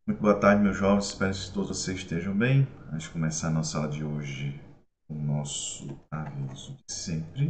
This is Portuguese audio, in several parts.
Muito boa tarde, meus jovens. Espero que todos vocês estejam bem. Antes de começar a nossa aula de hoje, o nosso aviso de sempre.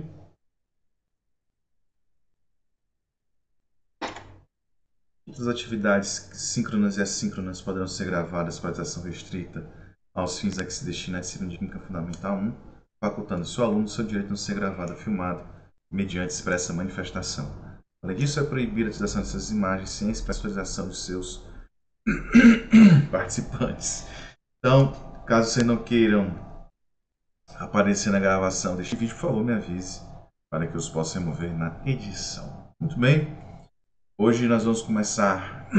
Todas as atividades síncronas e assíncronas poderão ser gravadas para atenção restrita aos fins a que se destina a disciplina de Química Fundamental 1, facultando seu aluno seu direito de não ser gravado ou filmado, mediante expressa manifestação. Além disso, é proibida a utilização dessas imagens sem a expressa autorização dos seus participantes. Então, caso vocês não queiram aparecer na gravação deste vídeo, por favor, me avise para que eu os possa remover na edição. Muito bem, hoje nós vamos começar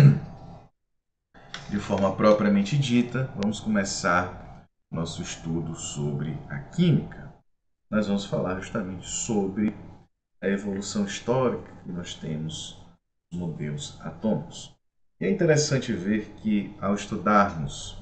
de forma propriamente dita. Vamos começar nosso estudo sobre a química. Nós vamos falar justamente sobre a evolução histórica que nós temos dos modelos atômicos. E é interessante ver que, ao estudarmos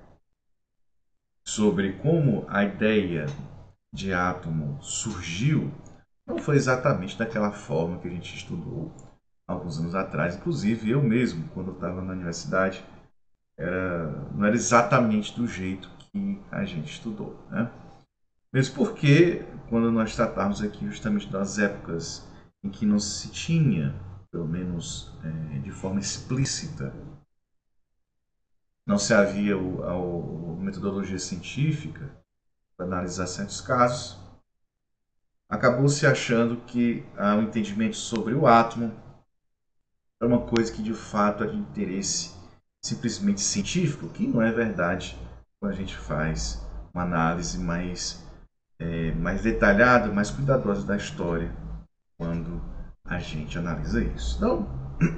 sobre como a ideia de átomo surgiu, não foi exatamente daquela forma que a gente estudou alguns anos atrás. Inclusive, eu mesmo, quando eu estava na universidade, não era exatamente do jeito que a gente estudou, né? Mesmo porque, quando nós tratávamos aqui justamente das épocas em que não se tinha, pelo menos de forma explícita, não se havia a metodologia científica para analisar certos casos, acabou se achando que o entendimento sobre o átomo era uma coisa que de fato é de interesse simplesmente científico, que não é verdade quando a gente faz uma análise mais detalhada, mais cuidadosa da história, quando a gente analisa isso. Então,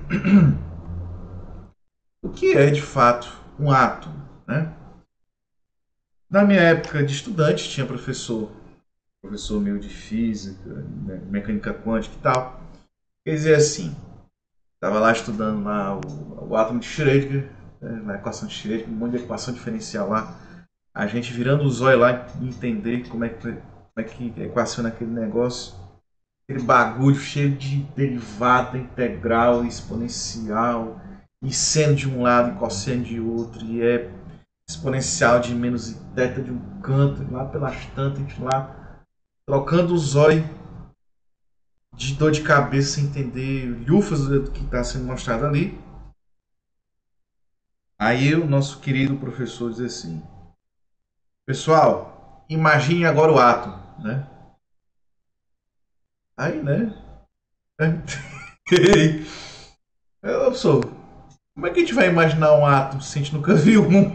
o que é de fato um átomo, né? Na minha época de estudante, tinha professor meu de física, né, mecânica quântica e tal. Quer dizer assim, estava lá estudando lá o átomo de Schrödinger, né, na equação de Schrödinger, um monte de equação diferencial lá. A gente virando os olhos lá e entender como é que equaciona aquele negócio. Aquele bagulho cheio de derivada integral, exponencial, e seno de um lado e cosseno de outro, e é exponencial de menos e teta de um canto, e lá pelas tantas, a gente lá trocando os olhos de dor de cabeça sem entender lufas do que está sendo mostrado ali. Aí o nosso querido professor diz assim: pessoal, imagine agora o átomo, né? Aí, né? Eu sou. Como é que a gente vai imaginar um átomo se a gente nunca viu um?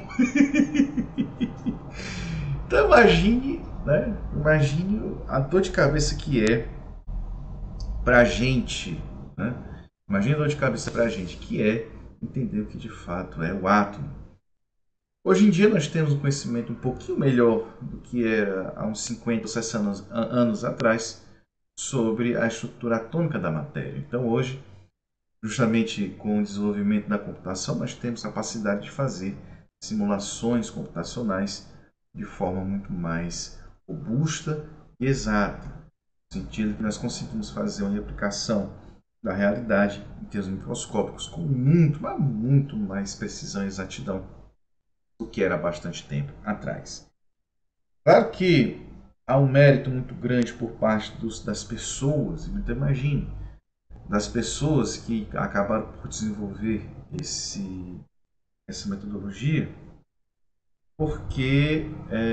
Então imagine, né? Imagine a dor de cabeça que é pra gente, né? Imagine a dor de cabeça pra gente que é entender o que de fato é o átomo. Hoje em dia nós temos um conhecimento um pouquinho melhor do que era há uns 50 ou 60 anos atrás sobre a estrutura atômica da matéria. Então hoje, justamente com o desenvolvimento da computação, nós temos capacidade de fazer simulações computacionais de forma muito mais robusta e exata, no sentido que nós conseguimos fazer uma replicação da realidade em termos microscópicos com muito, mas muito mais precisão e exatidão do que era há bastante tempo atrás. Claro que há um mérito muito grande por parte das pessoas, então imagine, das pessoas que acabaram por desenvolver essa metodologia, porque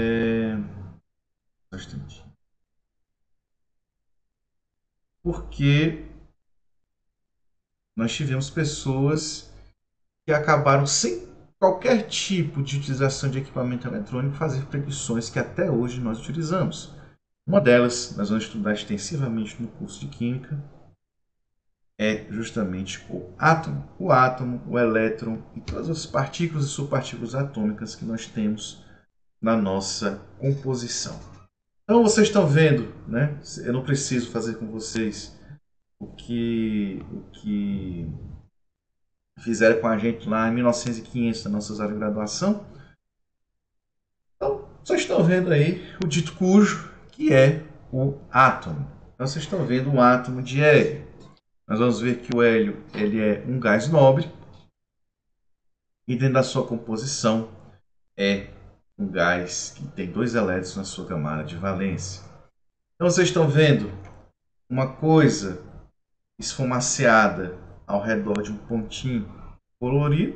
nós tivemos pessoas que acabaram sem qualquer tipo de utilização de equipamento eletrônico fazer predições que até hoje nós utilizamos. Uma delas, nós vamos estudar extensivamente no curso de Química, é justamente o átomo, o elétron e todas as partículas e subpartículas atômicas que nós temos na nossa composição. Então vocês estão vendo, né? Eu não preciso fazer com vocês o que fizeram com a gente lá em 1915 na nossa área de graduação. Então vocês estão vendo aí o dito cujo, que é o átomo. Então vocês estão vendo um átomo de hélio. Nós vamos ver que o hélio ele é um gás nobre e dentro da sua composição é um gás que tem 2 elétrons na sua camada de valência. Então vocês estão vendo uma coisa esfumaciada ao redor de um pontinho colorido.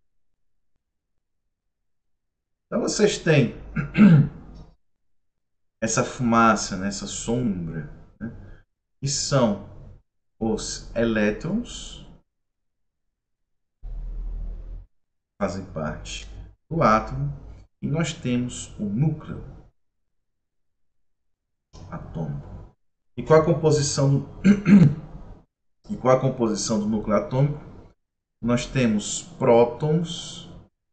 Então vocês têm essa fumaça, né, essa sombra, né, que são os elétrons, fazem parte do átomo, e nós temos o núcleo atômico. E qual a composição do núcleo atômico? Nós temos prótons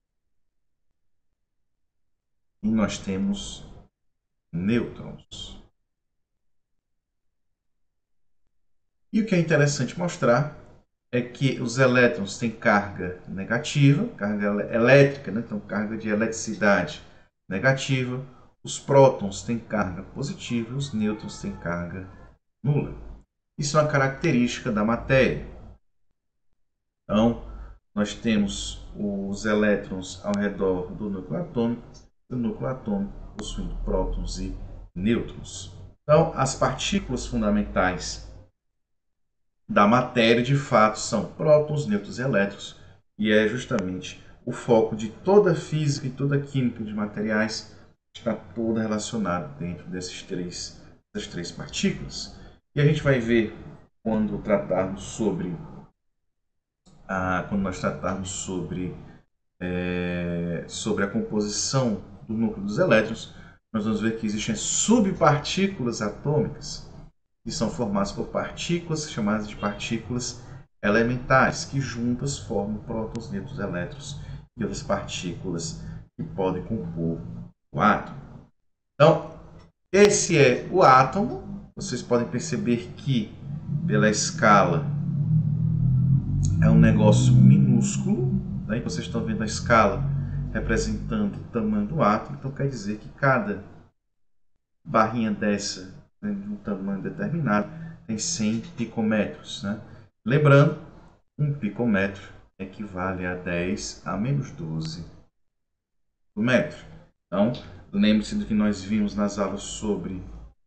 e nós temos nêutrons. E o que é interessante mostrar é que os elétrons têm carga negativa, carga elétrica, né? Então carga de eletricidade negativa. Os prótons têm carga positiva, os nêutrons têm carga nula. Isso é uma característica da matéria. Então, nós temos os elétrons ao redor do núcleo atômico, e o núcleo atômico possuindo prótons e nêutrons. Então, as partículas fundamentais da matéria, de fato, são prótons, nêutrons e elétrons, e é justamente o foco de toda a física e toda a química de materiais, está toda relacionada dentro dessas três partículas. E a gente vai ver quando tratarmos sobre quando nós tratarmos sobre a composição do núcleo dos elétrons, nós vamos ver que existem subpartículas atômicas que são formadas por partículas chamadas de partículas elementares, que juntas formam prótons, nêutrons, elétrons e outras partículas que podem compor o átomo. Então, esse é o átomo. Vocês podem perceber que, pela escala, é um negócio minúsculo. Né? Vocês estão vendo a escala representando o tamanho do átomo. Então, quer dizer que cada barrinha dessa, né, de um tamanho determinado, tem 100 picômetros. Né? Lembrando, um picômetro equivale a 10 a menos 12 do metro. Então, lembre-se do que nós vimos nas aulas sobre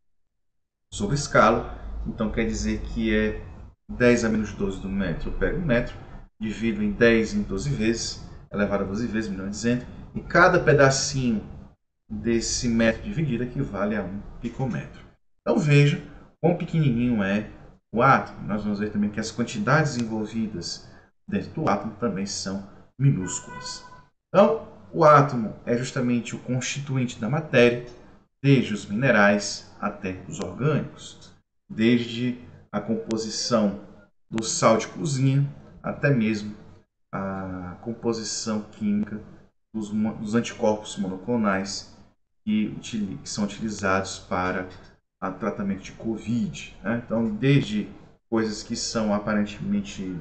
escala. Então, quer dizer que é 10 a menos 12 do metro. Eu pego um metro, divido em 10 em 12 vezes, elevado a 12 vezes, melhor dizendo, e cada pedacinho desse metro dividido equivale a 1 picômetro. Então, veja quão pequenininho é o átomo. Nós vamos ver também que as quantidades envolvidas dentro do átomo também são minúsculas. Então, o átomo é justamente o constituinte da matéria, desde os minerais até os orgânicos, desde a composição do sal de cozinha até mesmo a composição química dos anticorpos monoclonais que são utilizados para o tratamento de Covid. Né? Então, desde coisas que são aparentemente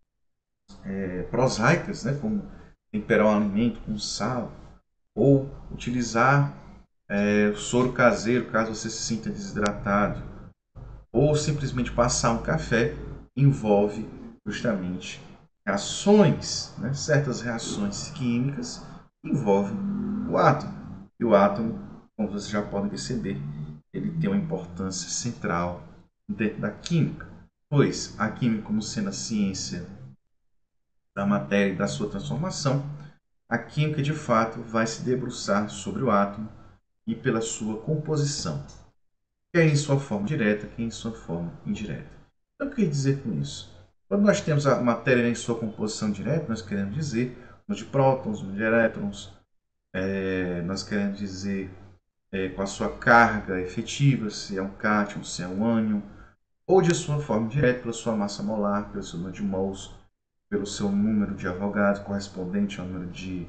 prosaicas, né? Como temperar um alimento com sal, ou utilizar soro caseiro caso você se sinta desidratado, ou simplesmente passar um café, envolve justamente reações, né? Certas reações químicas envolvem o átomo. E o átomo, como vocês já podem perceber, ele tem uma importância central dentro da química, pois a química, como sendo a ciência da matéria e da sua transformação, a química de fato vai se debruçar sobre o átomo e pela sua composição, quer em sua forma direta, quer em sua forma indireta. Então, o que eu quero dizer com isso? Quando nós temos a matéria em sua composição direta, nós queremos dizer número de prótons, número de elétrons, nós queremos dizer com a sua carga efetiva, se é um cátion, se é um ânion, ou de sua forma direta, pela sua massa molar, pelo seu número de mols, pelo seu número de Avogadro correspondente ao número de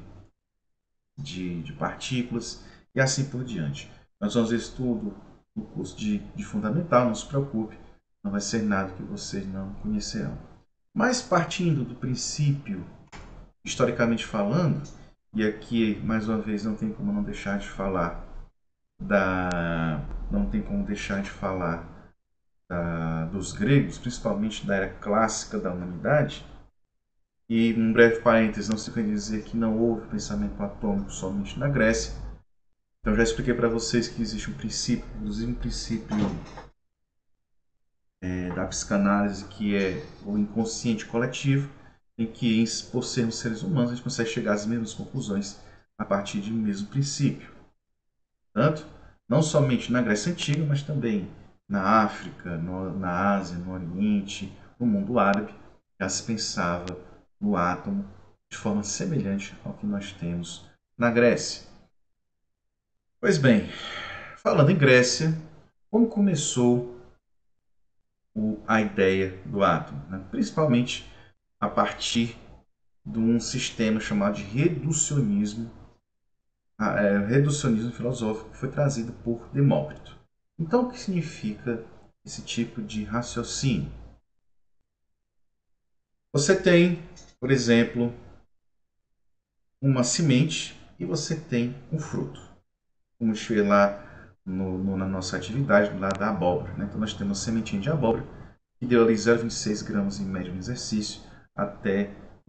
partículas, e assim por diante. Nós vamos ver isso tudo no curso de fundamental, não se preocupe, não vai ser nada que vocês não conhecerão. Mas partindo do princípio, historicamente falando, e aqui mais uma vez não tem como não deixar de falar dos gregos, principalmente da era clássica da humanidade, E um breve parênteses, não se quer dizer que não houve pensamento atômico somente na Grécia. Então já expliquei para vocês que existe um princípio, inclusive um princípio da psicanálise, que é o inconsciente coletivo, em que, por sermos seres humanos, a gente consegue chegar às mesmas conclusões a partir de um mesmo princípio. Portanto, não somente na Grécia Antiga, mas também na África, na Ásia, no Oriente, no mundo árabe, já se pensava no átomo de forma semelhante ao que nós temos na Grécia. Pois bem, falando em Grécia, como começou a ideia do átomo? Né? Principalmente a partir de um sistema chamado de reducionismo. O reducionismo filosófico foi trazido por Demócrito. Então, o que significa esse tipo de raciocínio? Você tem, por exemplo, uma semente e você tem um fruto. Vamos ver lá na nossa atividade, do lado da abóbora. Né? Então, nós temos uma sementinha de abóbora que deu ali 0,26 gramas em médio no exercício, até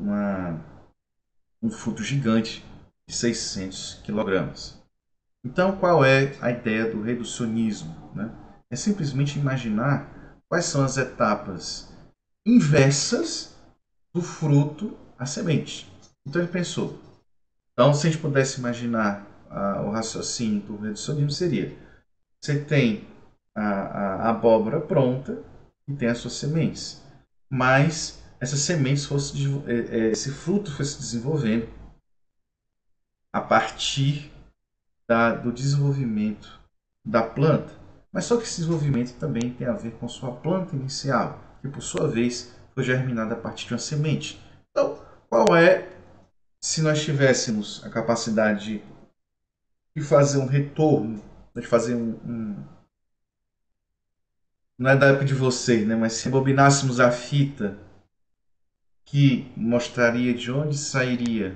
um fruto gigante de 600 quilogramas. Então, qual é a ideia do reducionismo? Né? É simplesmente imaginar quais são as etapas inversas do fruto à semente. Então, ele pensou. Então, se a gente pudesse imaginar o raciocínio do reducionismo, seria: você tem a abóbora pronta e tem as suas sementes, mas essas sementes esse fruto foi se desenvolvendo a partir do desenvolvimento da planta. Mas só que esse desenvolvimento também tem a ver com sua planta inicial, que por sua vez foi germinada a partir de uma semente. Então, qual é, se nós tivéssemos a capacidade de fazer um retorno, de fazer não é da época de vocês, né? Mas se rebobinássemos a fita que mostraria de onde sairia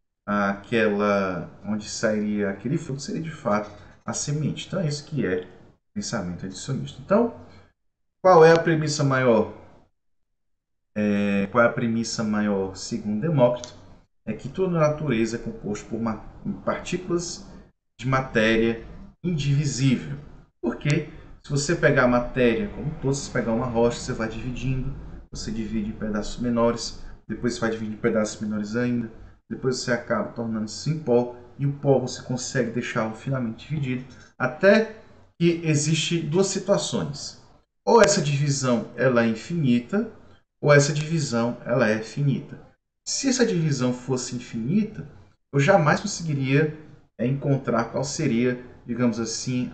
aquele fruto, seria de fato a semente. Então é isso que é pensamento adicionista. Então, qual é a premissa maior? Qual é a premissa maior, segundo Demócrito? É que toda a natureza é composta por partículas de matéria indivisível. Porque se você pegar a matéria como todo, se você pegar uma rocha, você vai dividindo, você divide em pedaços menores, depois você vai dividir em pedaços menores ainda, depois você acaba tornando-se em pó, e o pó você consegue deixá-lo finamente dividido, até que existe duas situações. Ou essa divisão ela é infinita, ou essa divisão ela é finita. Se essa divisão fosse infinita, eu jamais conseguiria encontrar qual seria, digamos assim,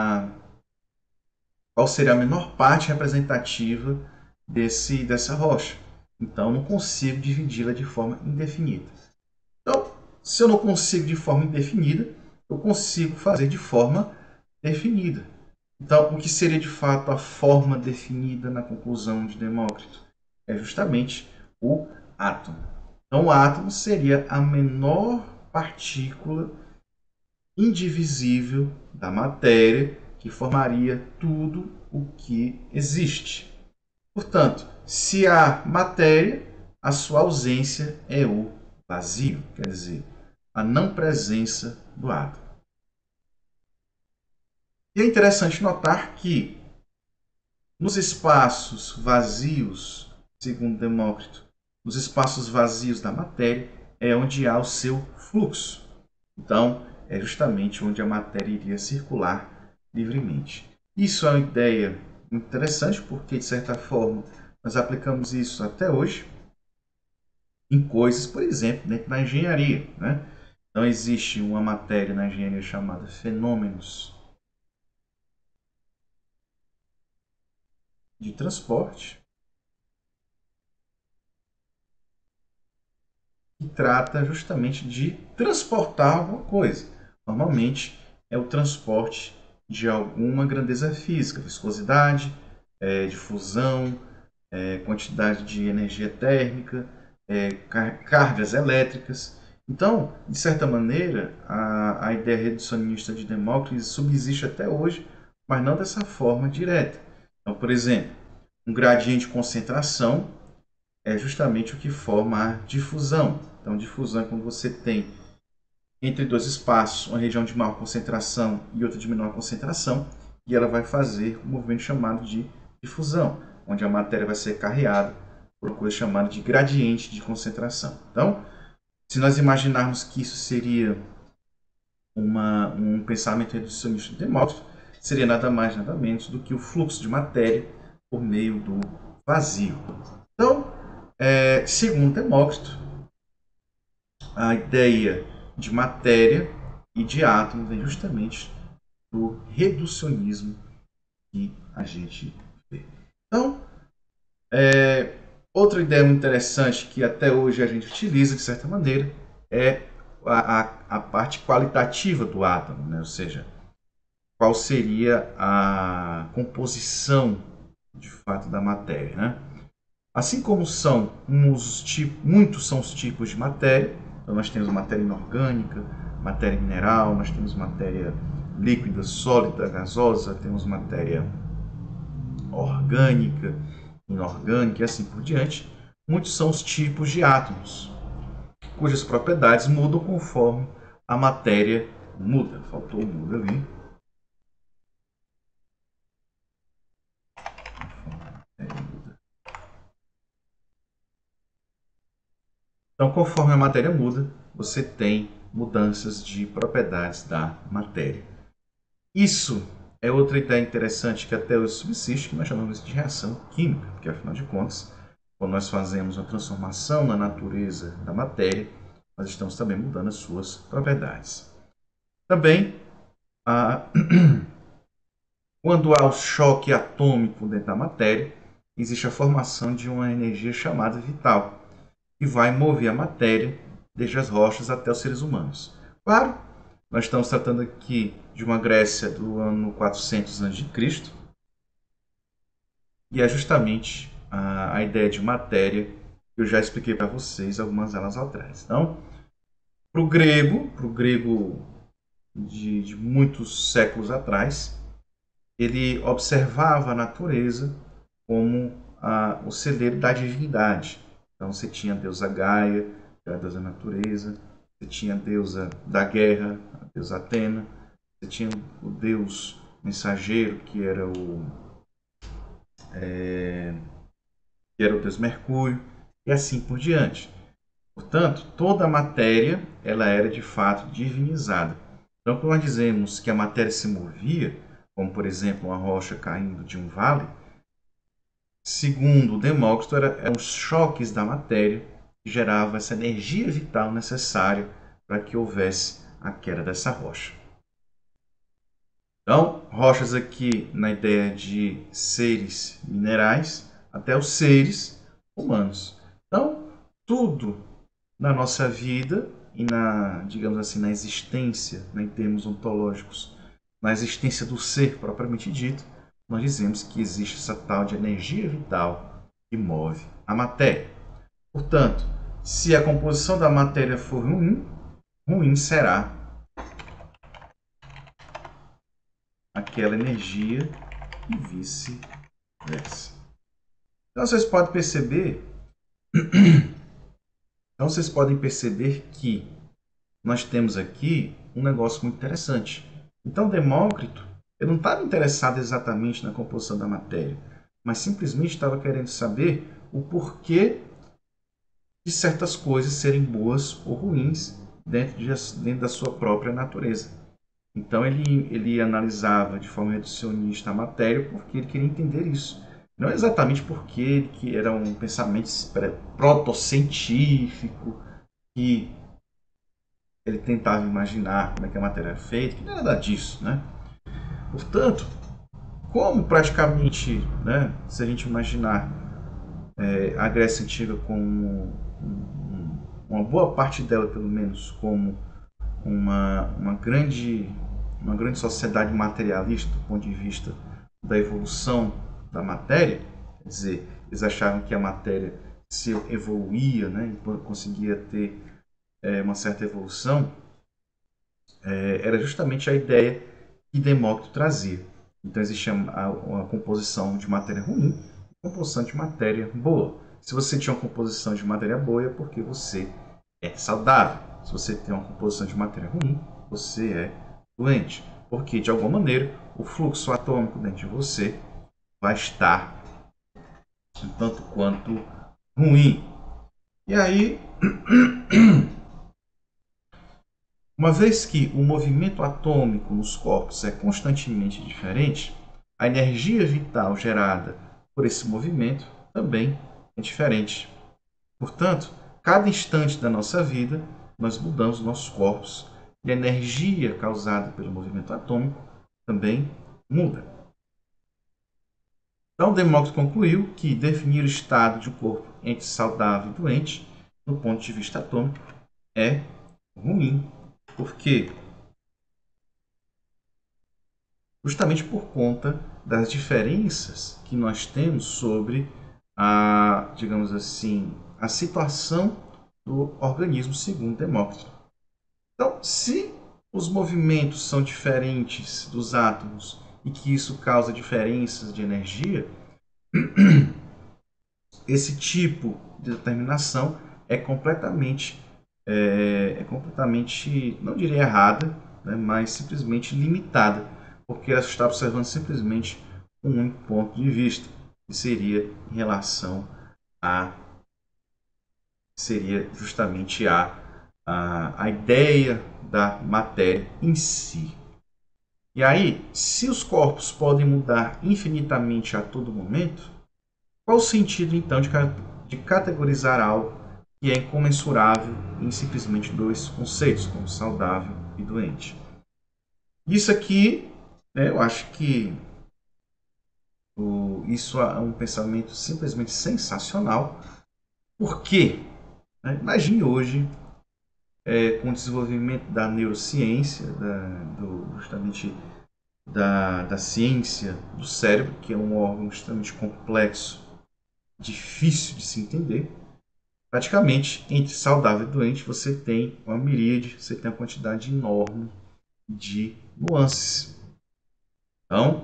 qual seria a menor parte representativa dessa rocha. Então, não consigo dividi-la de forma indefinida. Então, se eu não consigo de forma indefinida, eu consigo fazer de forma definida. Então, o que seria de fato a forma definida na conclusão de Demócrito? É justamente o átomo. Então, o átomo seria a menor partícula indivisível da matéria que formaria tudo o que existe. Portanto, se há matéria, a sua ausência é o vazio, quer dizer, a não presença do átomo. E é interessante notar que nos espaços vazios, segundo Demócrito, nos espaços vazios da matéria é onde há o seu fluxo. Então, é justamente onde a matéria iria circular livremente. Isso é uma ideia interessante porque, de certa forma, nós aplicamos isso até hoje em coisas, por exemplo, dentro da engenharia. Né? Então, existe uma matéria na engenharia chamada fenômenos de transporte, que trata justamente de transportar alguma coisa. Normalmente é o transporte de alguma grandeza física, viscosidade, difusão, quantidade de energia térmica, cargas elétricas. Então, de certa maneira, a ideia reducionista de Demócrito subsiste até hoje, mas não dessa forma direta. Então, por exemplo, um gradiente de concentração é justamente o que forma a difusão. Então, difusão é quando você tem entre dois espaços uma região de maior concentração e outra de menor concentração, e ela vai fazer um movimento chamado de difusão, onde a matéria vai ser carreada por uma coisa chamada de gradiente de concentração. Então, se nós imaginarmos que isso seria um pensamento reducionista de Demócrito, seria nada mais nada menos do que o fluxo de matéria por meio do vazio. Então, segundo Demócrito, a ideia de matéria e de átomo vem justamente do reducionismo que a gente vê. Então, outra ideia muito interessante que até hoje a gente utiliza de certa maneira é a parte qualitativa do átomo, né? Ou seja, qual seria a composição de fato da matéria, né? Assim como são muitos são os tipos de matéria, então nós temos matéria inorgânica, matéria mineral, nós temos matéria líquida, sólida, gasosa, temos matéria orgânica, inorgânica e assim por diante. Muitos são os tipos de átomos, cujas propriedades mudam conforme a matéria muda. Faltou o muda ali. Então, conforme a matéria muda, você tem mudanças de propriedades da matéria. Isso é outra ideia interessante que até hoje subsiste, que nós chamamos de reação química, porque afinal de contas, quando nós fazemos uma transformação na natureza da matéria, nós estamos também mudando as suas propriedades. Também, quando há o choque atômico dentro da matéria, existe a formação de uma energia chamada vital, que vai mover a matéria desde as rochas até os seres humanos. Claro, nós estamos tratando aqui de uma Grécia do ano 400 a.C., e é justamente a ideia de matéria que eu já expliquei para vocês algumas aulas atrás. Então, para o grego de muitos séculos atrás, ele observava a natureza como o celeiro da divindade. Então você tinha a deusa Gaia, que era a deusa da natureza, você tinha a deusa da guerra, a deusa Atena, você tinha o deus mensageiro, que era o deus Mercúrio, e assim por diante. Portanto, toda a matéria ela era de fato divinizada. Então, quando nós dizemos que a matéria se movia, como por exemplo uma rocha caindo de um vale, segundo Demócrito, eram os choques da matéria que geravam essa energia vital necessária para que houvesse a queda dessa rocha. Então, rochas aqui na ideia de seres minerais até os seres humanos. Então, tudo na nossa vida e digamos assim, na existência, né, em termos ontológicos, na existência do ser propriamente dito, nós dizemos que existe essa tal de energia vital que move a matéria. Portanto, se a composição da matéria for ruim, ruim será aquela energia e vice-versa. Então vocês podem perceber que nós temos aqui um negócio muito interessante. Então Demócrito ele não estava interessado exatamente na composição da matéria, mas simplesmente estava querendo saber o porquê de certas coisas serem boas ou ruins dentro da sua própria natureza. Então ele analisava de forma reducionista a matéria porque ele queria entender isso. Não exatamente porque ele era um pensamento protocientífico, que ele tentava imaginar como é que a matéria era feita, que não era nada disso, né? Portanto, como praticamente, né, se a gente imaginar a Grécia Antiga como uma boa parte dela, pelo menos, como uma grande sociedade materialista do ponto de vista da evolução da matéria, quer dizer, eles achavam que a matéria se evoluía, né, e conseguia ter uma certa evolução, era justamente a ideia que Demócrito trazia. Então existia uma composição de matéria ruim e composição de matéria boa. Se você tinha uma composição de matéria boa, é porque você é saudável. Se você tem uma composição de matéria ruim, você é doente. Porque, de alguma maneira, o fluxo atômico dentro de você vai estar um tanto quanto ruim. E aí, uma vez que o movimento atômico nos corpos é constantemente diferente, a energia vital gerada por esse movimento também é diferente. Portanto, cada instante da nossa vida, nós mudamos nossos corpos e a energia causada pelo movimento atômico também muda. Então, Demócrito concluiu que definir o estado de um corpo entre saudável e doente, do ponto de vista atômico, é ruim. Por quê? Justamente por conta das diferenças que nós temos sobre a, digamos assim, a situação do organismo segundo Demócrito. Então, se os movimentos são diferentes dos átomos e que isso causa diferenças de energia, esse tipo de determinação é completamente, não diria errada, né, mas simplesmente limitada, porque ela está observando simplesmente um único ponto de vista, que seria em relação a seria justamente a ideia da matéria em si. E aí, se os corpos podem mudar infinitamente a todo momento, qual o sentido então de categorizar algo que é incomensurável em simplesmente dois conceitos, como saudável e doente? Isso aqui, né, eu acho que isso é um pensamento simplesmente sensacional. Por quê? Imagine hoje, com o desenvolvimento da neurociência, justamente da ciência do cérebro, que é um órgão extremamente complexo, difícil de se entender. Praticamente, entre saudável e doente, você tem uma miríade, você tem uma quantidade enorme de nuances. Então,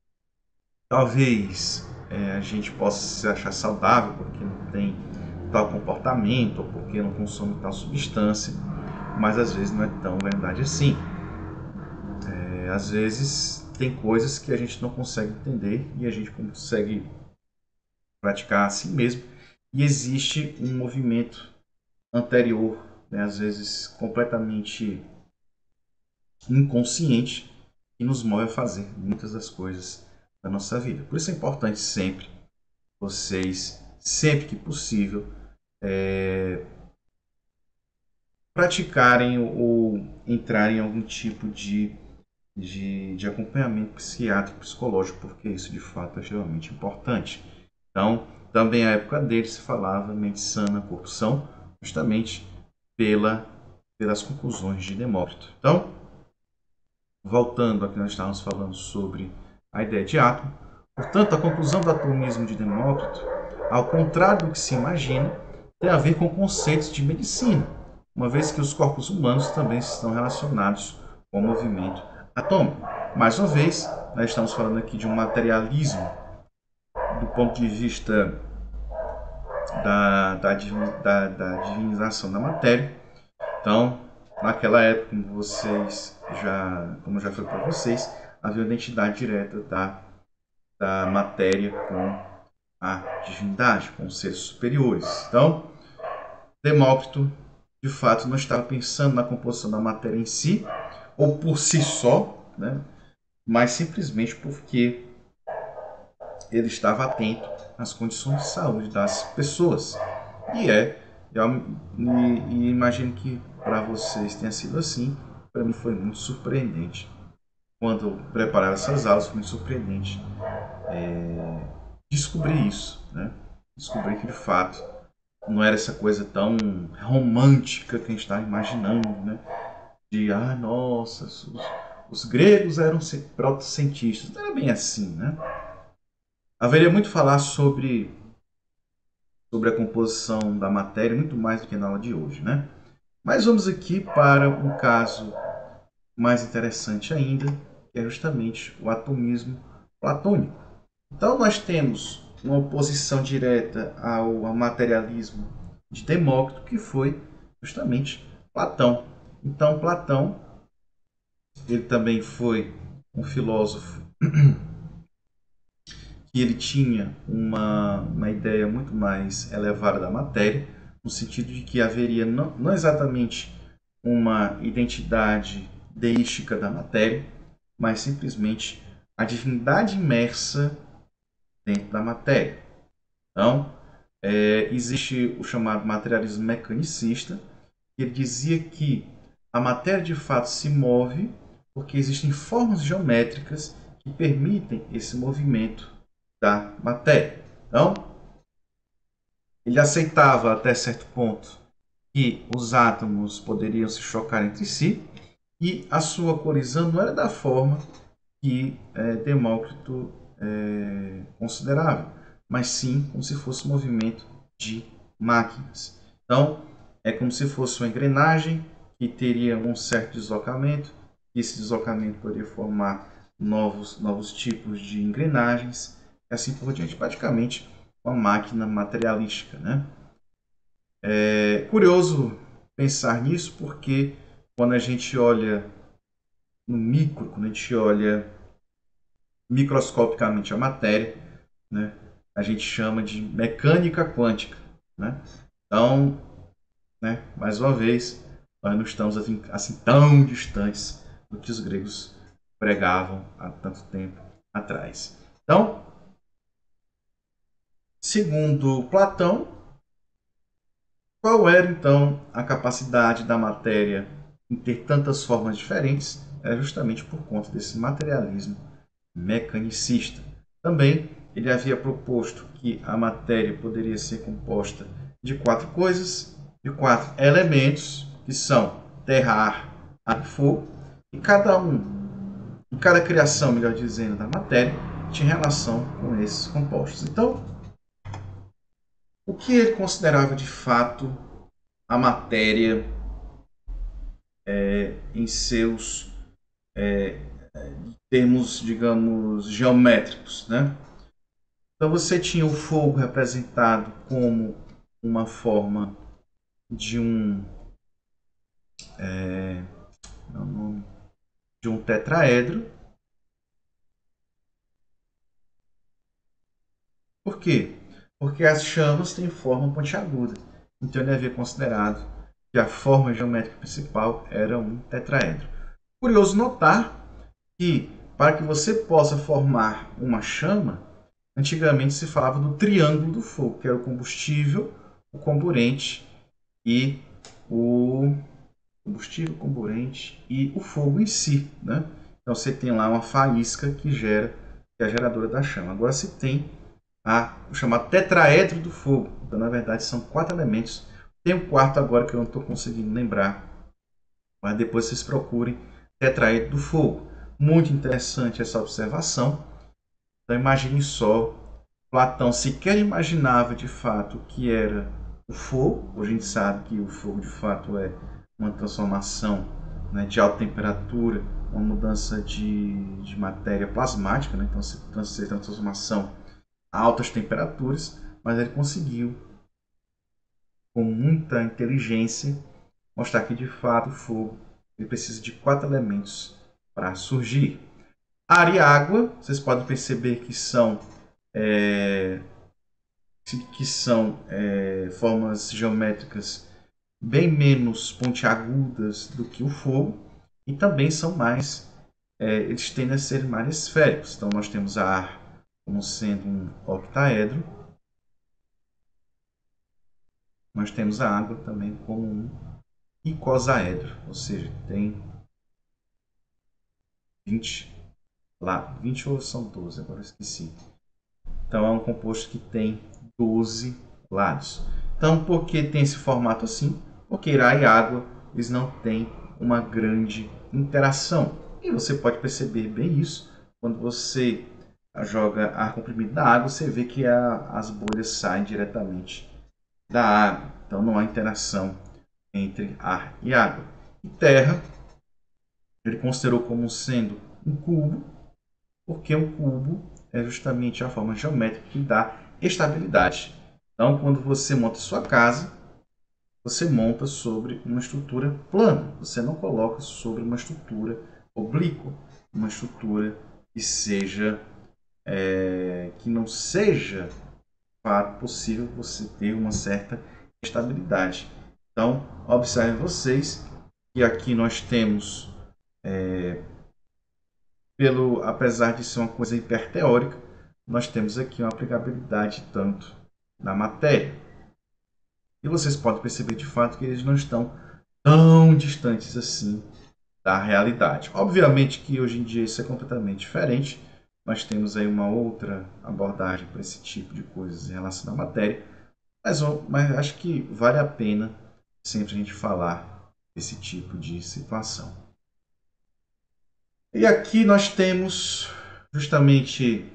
talvez a gente possa se achar saudável porque não tem tal comportamento ou porque não consome tal substância, mas às vezes não é tão verdade assim. Às vezes tem coisas que a gente não consegue entender e a gente consegue praticar assim mesmo. E existe um movimento anterior, né, às vezes completamente inconsciente, que nos move a fazer muitas das coisas da nossa vida. Por isso é importante sempre, vocês, sempre que possível, praticarem ou entrarem em algum tipo de acompanhamento psiquiátrico, psicológico, porque isso de fato é extremamente importante. Então, também à época dele se falava mente sana, corpo são, justamente pelas conclusões de Demócrito. Então, voltando ao que nós estávamos falando sobre a ideia de átomo, portanto, a conclusão do atomismo de Demócrito, ao contrário do que se imagina, tem a ver com conceitos de medicina, uma vez que os corpos humanos também estão relacionados com o movimento atômico. Mais uma vez, nós estamos falando aqui de um materialismo do ponto de vista da divinização da matéria. Então, naquela época, como já foi para vocês, havia uma identidade direta da matéria com a divindade, com os seres superiores. Então, Demócrito, de fato, não estava pensando na composição da matéria em si, ou por si só, né? Mas simplesmente porque ele estava atento às condições de saúde das pessoas. E imagino que para vocês tenha sido assim. Para mim foi muito surpreendente. Quando eu preparava essas aulas, foi muito surpreendente descobrir isso. Né? Descobrir que de fato não era essa coisa tão romântica que a gente estava imaginando. Né? De, nossa, os gregos eram proto-cientistas. Não era bem assim, né? Haveria muito a falar sobre a composição da matéria, muito mais do que na aula de hoje, né? Mas vamos aqui para um caso mais interessante ainda, que é justamente o atomismo platônico. Então nós temos uma oposição direta ao materialismo de Demócrito, que foi justamente Platão. Então, Platão, ele também foi um filósofo que ele tinha uma ideia muito mais elevada da matéria, no sentido de que haveria não exatamente uma identidade deística da matéria, mas simplesmente a divindade imersa dentro da matéria. Então, existe o chamado materialismo mecanicista, que ele dizia que a matéria de fato se move porque existem formas geométricas que permitem esse movimento da matéria. Então, ele aceitava até certo ponto que os átomos poderiam se chocar entre si e a sua colisão não era da forma que Demócrito considerava, mas sim como se fosse um movimento de máquinas. Então, é como se fosse uma engrenagem que teria um certo deslocamento, e esse deslocamento poderia formar novos tipos de engrenagens, e assim por diante. Praticamente uma máquina materialística, né? É curioso pensar nisso porque quando a gente olha no micro, quando a gente olha microscopicamente a matéria, né, a gente chama de mecânica quântica, né? Então, né, mais uma vez, nós não estamos assim tão distantes do que os gregos pregavam há tanto tempo atrás. Então, segundo Platão, qual era então a capacidade da matéria em ter tantas formas diferentes? É justamente por conta desse materialismo mecanicista. Também ele havia proposto que a matéria poderia ser composta de 4 coisas, de 4 elementos, que são terra, ar, água e fogo, e cada criação, melhor dizendo, da matéria tinha relação com esses compostos. Então, o que ele considerava de fato a matéria em seus termos, digamos, geométricos, né? Então você tinha o fogo representado como uma forma de um tetraedro. Por quê? Porque as chamas têm forma pontiaguda. Então ele havia considerado que a forma geométrica principal era um tetraedro. Curioso notar que para que você possa formar uma chama, antigamente se falava do triângulo do fogo, que era o combustível, o comburente e o fogo em si, né? Então você tem lá uma faísca que é a geradora da chama. Agora se tem o chamado tetraedro do fogo. Então na verdade são 4 elementos. Tem um quarto agora que eu não estou conseguindo lembrar, mas depois vocês procurem tetraedro do fogo. Muito interessante essa observação. Então imagine só, Platão sequer imaginava de fato o que era o fogo. Hoje a gente sabe que o fogo de fato é uma transformação, né, de alta temperatura, uma mudança de matéria plasmática, né? Então se tem uma transformação a altas temperaturas, mas ele conseguiu, com muita inteligência, mostrar que de fato o fogo ele precisa de 4 elementos para surgir. Ar e água, vocês podem perceber que são formas geométricas bem menos pontiagudas do que o fogo e também são mais, eles tendem a ser mais esféricos. Então nós temos ar como sendo um octaedro, nós temos a água também como um icosaedro, ou seja, tem 20 ou são 12, agora eu esqueci. Então é um composto que tem 12 lados. Então por que tem esse formato assim? Porque ar e água eles não têm uma grande interação. E você pode perceber bem isso quando você joga ar comprimido na água, você vê que as bolhas saem diretamente da água. Então não há interação entre ar e água. E terra, ele considerou como sendo um cubo, porque um cubo é justamente a forma geométrica que dá estabilidade. Então, quando você monta sua casa, você monta sobre uma estrutura plana. Você não coloca sobre uma estrutura oblíqua, uma estrutura que seja que não seja possível você ter uma certa estabilidade. Então, observem vocês que aqui nós temos, apesar de ser uma coisa hiperteórica, nós temos aqui uma aplicabilidade tanto na matéria. E vocês podem perceber de fato que eles não estão tão distantes assim da realidade. Obviamente que hoje em dia isso é completamente diferente. Nós temos aí uma outra abordagem para esse tipo de coisas em relação à matéria, mas acho que vale a pena sempre a gente falar desse tipo de situação. E aqui nós temos justamente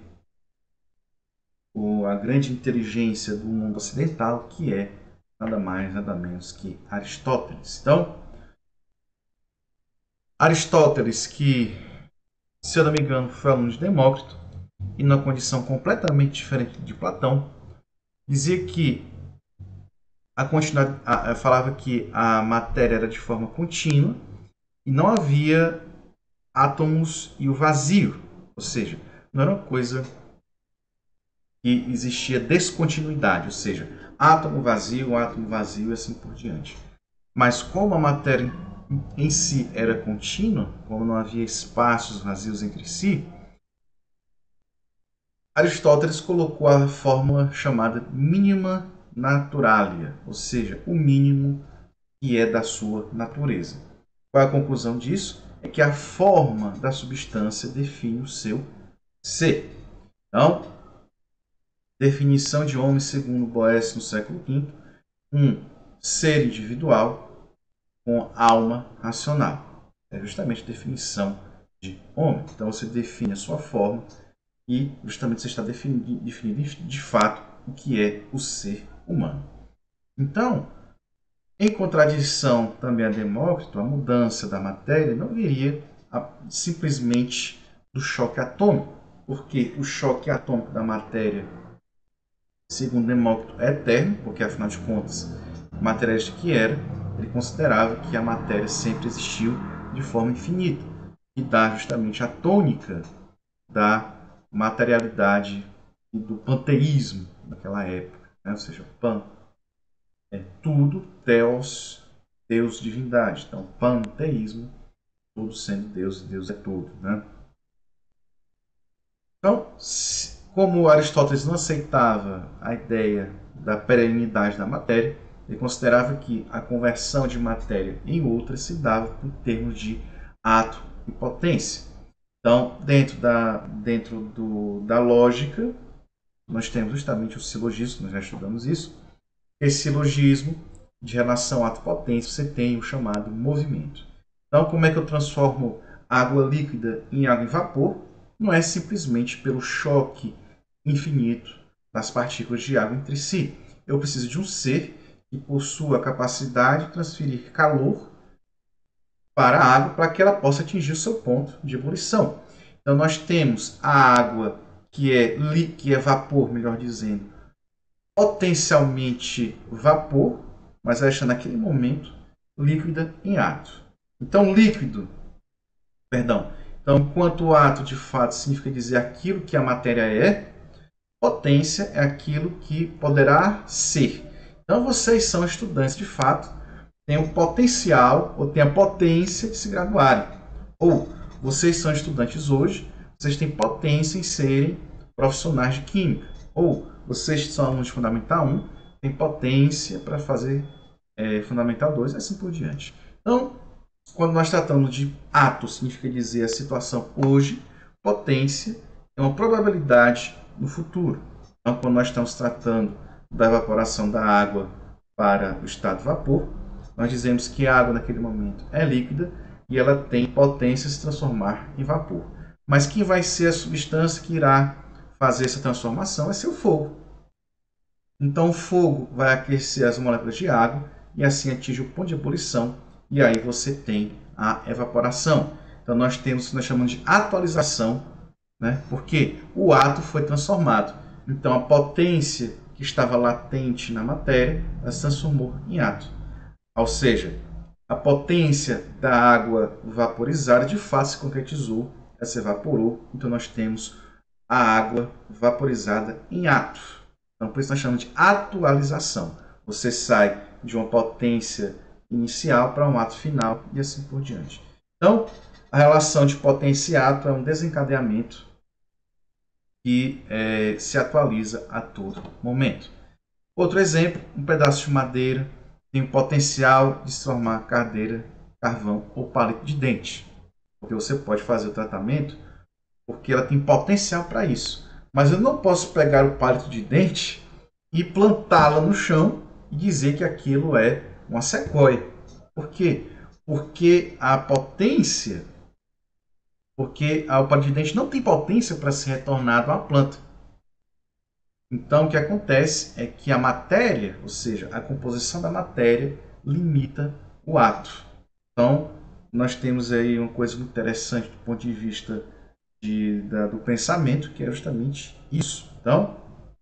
a grande inteligência do mundo ocidental, que é nada mais, nada menos que Aristóteles. Então, Aristóteles, que, se eu não me engano, foi aluno de Demócrito, e numa condição completamente diferente de Platão, dizia que falava que a matéria era de forma contínua e não havia átomos e o vazio, ou seja, não era uma coisa que existia descontinuidade, ou seja, átomo vazio e assim por diante. Mas como a matéria em si era contínua, como não havia espaços vazios entre si, Aristóteles colocou a fórmula chamada mínima naturalia, ou seja, o mínimo que é da sua natureza. Qual é a conclusão disso? É que a forma da substância define o seu ser. Então, definição de homem segundo Boécio no século V, um ser individual com alma racional. É justamente a definição de homem. Então você define a sua forma e justamente você está definindo de fato o que é o ser humano. Então, em contradição também a Demócrito, a mudança da matéria não viria simplesmente do choque atômico, porque o choque atômico da matéria, segundo Demócrito, é eterno, porque afinal de contas, materialista que era, ele considerava que a matéria sempre existiu de forma infinita, que dá justamente a tônica da materialidade e do panteísmo naquela época, né? Ou seja, pan é tudo, theos, Deus, divindade. Então, panteísmo, tudo sendo Deus e Deus é tudo, né? Então, como Aristóteles não aceitava a ideia da perenidade da matéria, ele considerava que a conversão de matéria em outra se dava por termos de ato e potência. Então, dentro da lógica, nós temos justamente o silogismo, nós já estudamos isso. Esse silogismo, de relação ato-potência, você tem o chamado movimento. Então, como é que eu transformo água líquida em água em vapor? Não é simplesmente pelo choque infinito das partículas de água entre si. Eu preciso de um ser que possua a capacidade de transferir calor para a água para que ela possa atingir o seu ponto de ebulição. Então, nós temos a água que é vapor, melhor dizendo, potencialmente vapor, mas ela está naquele momento líquida em ato. Então, enquanto o ato de fato significa dizer aquilo que a matéria é, potência é aquilo que poderá ser. Então, vocês são estudantes de fato, têm o potencial ou têm a potência de se graduarem. Ou vocês são estudantes hoje, vocês têm potência em serem profissionais de química. Ou vocês são alunos de Fundamental 1, têm potência para fazer Fundamental 2 e assim por diante. Então, quando nós tratamos de ato, significa dizer a situação hoje, potência é uma probabilidade no futuro. Então, quando nós estamos tratando da evaporação da água para o estado de vapor, nós dizemos que a água naquele momento é líquida e ela tem potência de se transformar em vapor. Mas quem vai ser a substância que irá fazer essa transformação vai ser o fogo. Então o fogo vai aquecer as moléculas de água e assim atinge o ponto de ebulição e aí você tem a evaporação. Então nós chamamos de atualização, né? Porque o ato foi transformado, Então, a potência que estava latente na matéria, ela se transformou em átomo. Ou seja, a potência da água vaporizada de fato se concretizou, ela se evaporou, então nós temos a água vaporizada em ato. Então, por isso nós chamamos de atualização. Você sai de uma potência inicial para um ato final e assim por diante. Então, a relação de potência e ato é um desencadeamento que se atualiza a todo momento. Outro exemplo, um pedaço de madeira tem o potencial de se transformar cadeira, carvão ou palito de dente. Porque você pode fazer o tratamento porque ela tem potencial para isso. Mas eu não posso pegar o palito de dente e plantá-la no chão e dizer que aquilo é uma sequoia. Por quê? Porque a potência, porque o palito de dente não tem potência para ser retornado à planta. Então, o que acontece é que a matéria, ou seja, a composição da matéria, limita o ato. Então, nós temos aí uma coisa muito interessante do ponto de vista do pensamento, que é justamente isso. Então,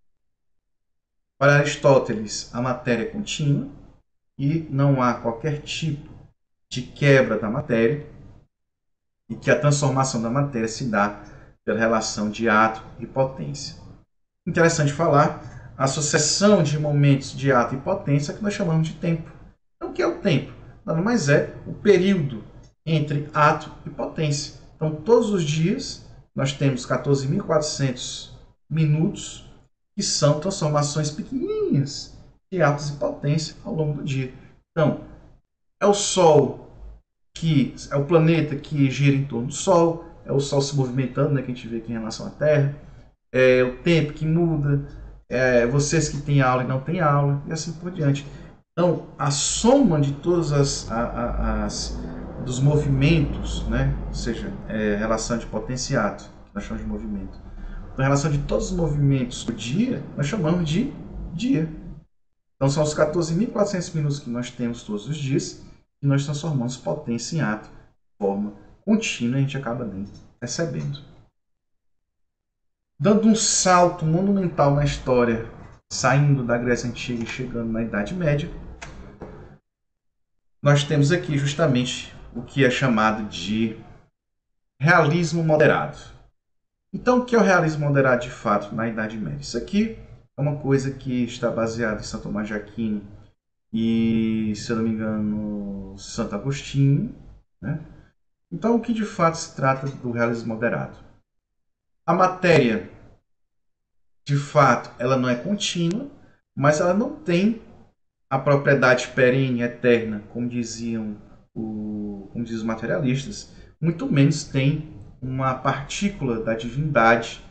para Aristóteles, a matéria é contínua e não há qualquer tipo de quebra da matéria e que a transformação da matéria se dá pela relação de ato e potência. Interessante falar, a sucessão de momentos de ato e potência que nós chamamos de tempo. Então, o que é o tempo? Nada mais é o período entre ato e potência. Então, todos os dias, nós temos 14.400 minutos, que são transformações pequenininhas de atos e potência ao longo do dia. Então, é o Sol, que é o planeta que gira em torno do Sol, é o Sol se movimentando, né, que a gente vê aqui em relação à Terra, é o tempo que muda, vocês que têm aula e não têm aula, e assim por diante. Então, a soma de todas dos movimentos, né? Ou seja, relação de potência e ato, que nós chamamos de movimento. Então, a relação de todos os movimentos do dia, nós chamamos de dia. Então, são os 14.400 minutos que nós temos todos os dias, e nós transformamos potência em ato de forma contínua, e a gente acaba nem percebendo. Dando um salto monumental na história, saindo da Grécia Antiga e chegando na Idade Média, nós temos aqui justamente o que é chamado de realismo moderado. Então, o que é o realismo moderado de fato na Idade Média? Isso aqui é uma coisa que está baseada em São Tomás de Aquino e, se eu não me engano, Santo Agostinho, né? Então, o que de fato se trata do realismo moderado? A matéria, de fato, ela não é contínua, mas ela não tem a propriedade perene, eterna, como diziam como dizem os materialistas, muito menos tem uma partícula da divindade,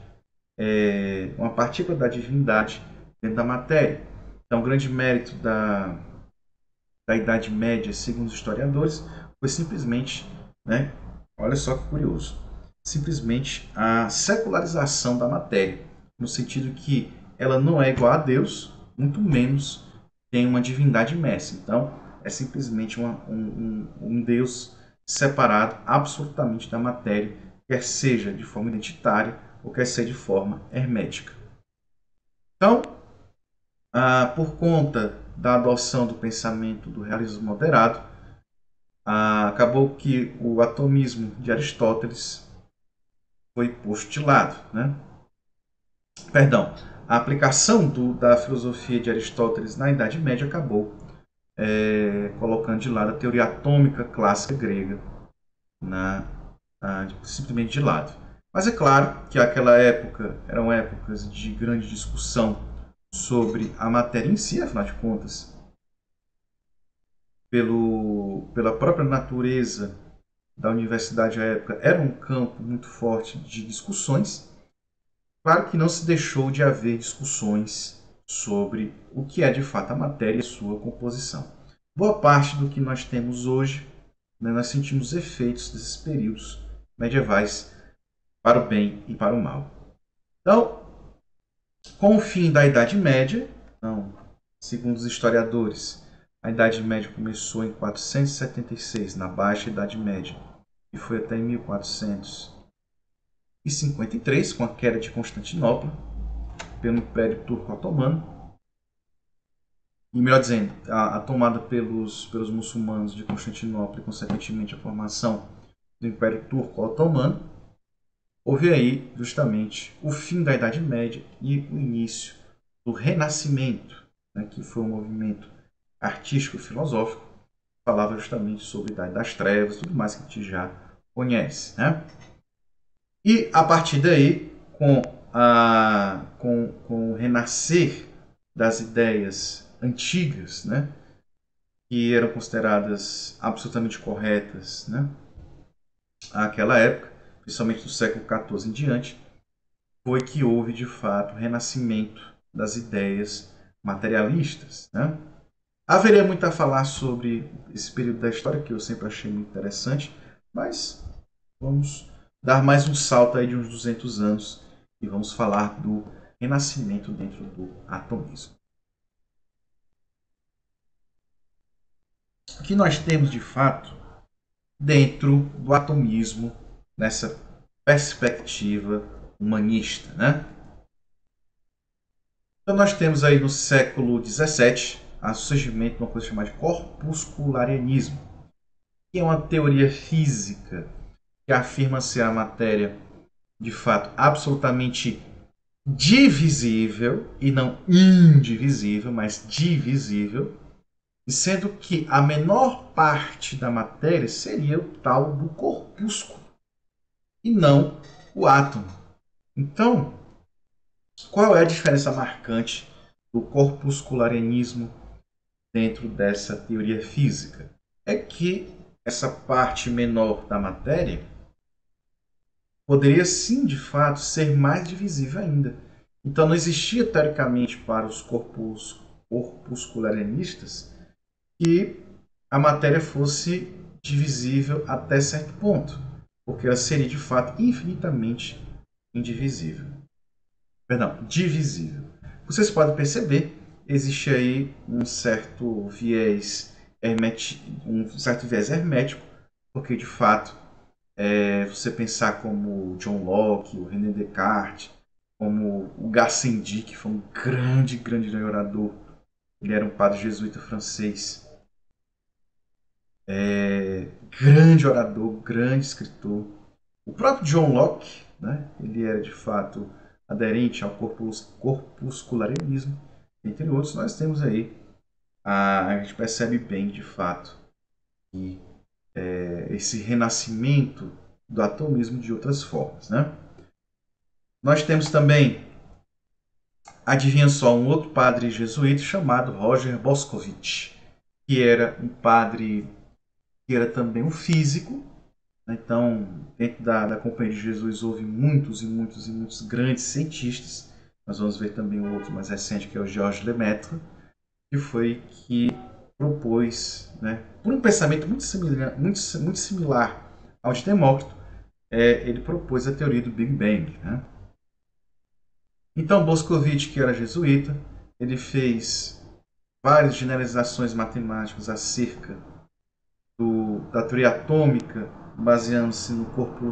dentro da matéria. Então, o grande mérito da Idade Média, segundo os historiadores, foi simplesmente, né, olha só que curioso, simplesmente a secularização da matéria, no sentido que ela não é igual a Deus, muito menos tem uma divindade imersa. Então, é simplesmente um Deus separado absolutamente da matéria, quer seja de forma identitária ou quer seja de forma hermética. Então, por conta da adoção do pensamento do realismo moderado, acabou que o atomismo de Aristóteles foi posto de lado, né? Perdão, a aplicação da filosofia de Aristóteles na Idade Média acabou colocando de lado a teoria atômica clássica grega, simplesmente de lado. Mas é claro que aquela época eram épocas de grande discussão sobre a matéria em si, afinal de contas, pela própria natureza da universidade à época, era um campo muito forte de discussões. Claro que não se deixou de haver discussões sobre o que é de fato a matéria e sua composição. Boa parte do que nós temos hoje, né, nós sentimos efeitos desses períodos medievais para o bem e para o mal. Então, com o fim da Idade Média, então, segundo os historiadores, a Idade Média começou em 476, na Baixa Idade Média, e foi até em 1453, com a queda de Constantinopla. pelo Império Turco-Otomano, e melhor dizendo, a tomada pelos muçulmanos de Constantinopla e, consequentemente, a formação do Império Turco-Otomano, houve aí justamente o fim da Idade Média e o início do Renascimento, né, que foi um movimento artístico-filosófico, que falava justamente sobre a Idade das Trevas, tudo mais que a gente já conhece. Né? E a partir daí, com o renascer das ideias antigas, né, que eram consideradas absolutamente corretas, né, àquela época, principalmente do século XIV em diante, foi que houve de fato o renascimento das ideias materialistas. Né? Haveria muito a falar sobre esse período da história, que eu sempre achei muito interessante, mas vamos dar mais um salto aí de uns 200 anos e vamos falar do renascimento dentro do atomismo. O que nós temos de fato dentro do atomismo nessa perspectiva humanista, né? Então nós temos aí no século XVII o surgimento de uma coisa chamada de corpuscularianismo, que é uma teoria física que afirma ser a matéria de fato absolutamente divisível e não indivisível, mas divisível, sendo que a menor parte da matéria seria o tal do corpúsculo e não o átomo. Então, qual é a diferença marcante do corpuscularianismo dentro dessa teoria física? É que essa parte menor da matéria poderia sim, de fato, ser mais divisível ainda. Então não existia, teoricamente, para os corpuscularianistas que a matéria fosse divisível até certo ponto, porque ela seria, de fato, infinitamente indivisível. Perdão, divisível. Vocês podem perceber, existe aí um certo viés hermético, porque, de fato, você pensar como John Locke, o René Descartes, como o Gassendi, que foi um grande orador. Ele era um padre jesuíta francês. Grande orador, grande escritor. O próprio John Locke, né, ele era de fato aderente ao corpuscularianismo, entre outros. Nós temos aí, a gente percebe bem de fato que esse renascimento do atomismo de outras formas. Né? Nós temos também, adivinha só, um outro padre jesuíta chamado Roger Boscovich, que era um padre que era também um físico. Então, dentro da Companhia de Jesus houve muitos grandes cientistas. Nós vamos ver também um outro mais recente, que é o Georges Lemaitre, que foi que propôs, né, por um pensamento muito similar ao de Demócrito, ele propôs a teoria do Big Bang. Né? Então, Boscovich, que era jesuíta, ele fez várias generalizações matemáticas acerca da teoria atômica, baseando-se no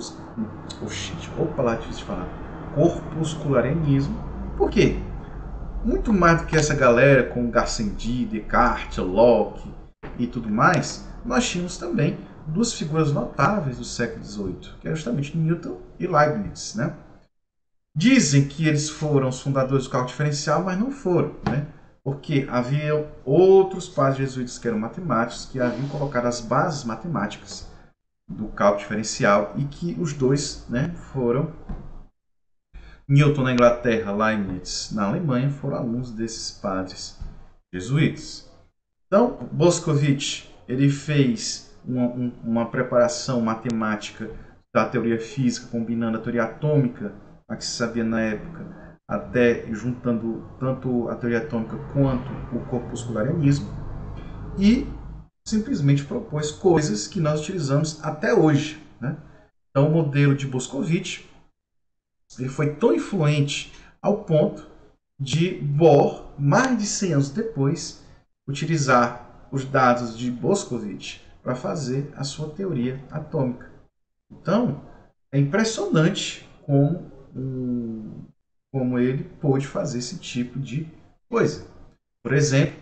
corpuscularianismo. Por quê? Muito mais do que essa galera com Gassendi, Descartes, Locke e tudo mais, nós tínhamos também duas figuras notáveis do século XVIII, que eram justamente Newton e Leibniz. Né? Dizem que eles foram os fundadores do cálculo diferencial, mas não foram, né? Porque havia outros padres jesuítas que eram matemáticos, que haviam colocado as bases matemáticas do cálculo diferencial e que os dois, né, foram, Newton na Inglaterra, Leibniz na Alemanha, foram alunos desses padres jesuítas. Então, Boscovich, ele fez uma preparação matemática da teoria física, combinando a teoria atômica, a que se sabia na época, até juntando tanto a teoria atômica quanto o corpuscularianismo, e simplesmente propôs coisas que nós utilizamos até hoje. Né? Então, o modelo de Boscovich ele foi tão influente ao ponto de Bohr, mais de 100 anos depois, utilizar os dados de Boscovich para fazer a sua teoria atômica. Então, é impressionante como como ele pôde fazer esse tipo de coisa. Por exemplo,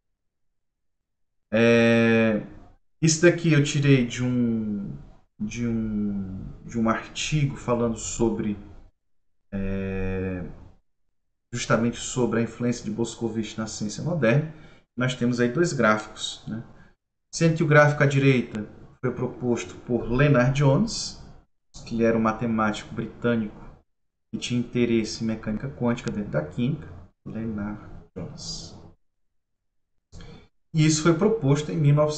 isso daqui eu tirei de um artigo falando sobre justamente sobre a influência de Boscovich na ciência moderna. Nós temos aí dois gráficos, né? Sendo que o gráfico à direita foi proposto por Leonard Jones, que era um matemático britânico que tinha interesse em mecânica quântica dentro da química. Leonard Jones. E isso foi proposto em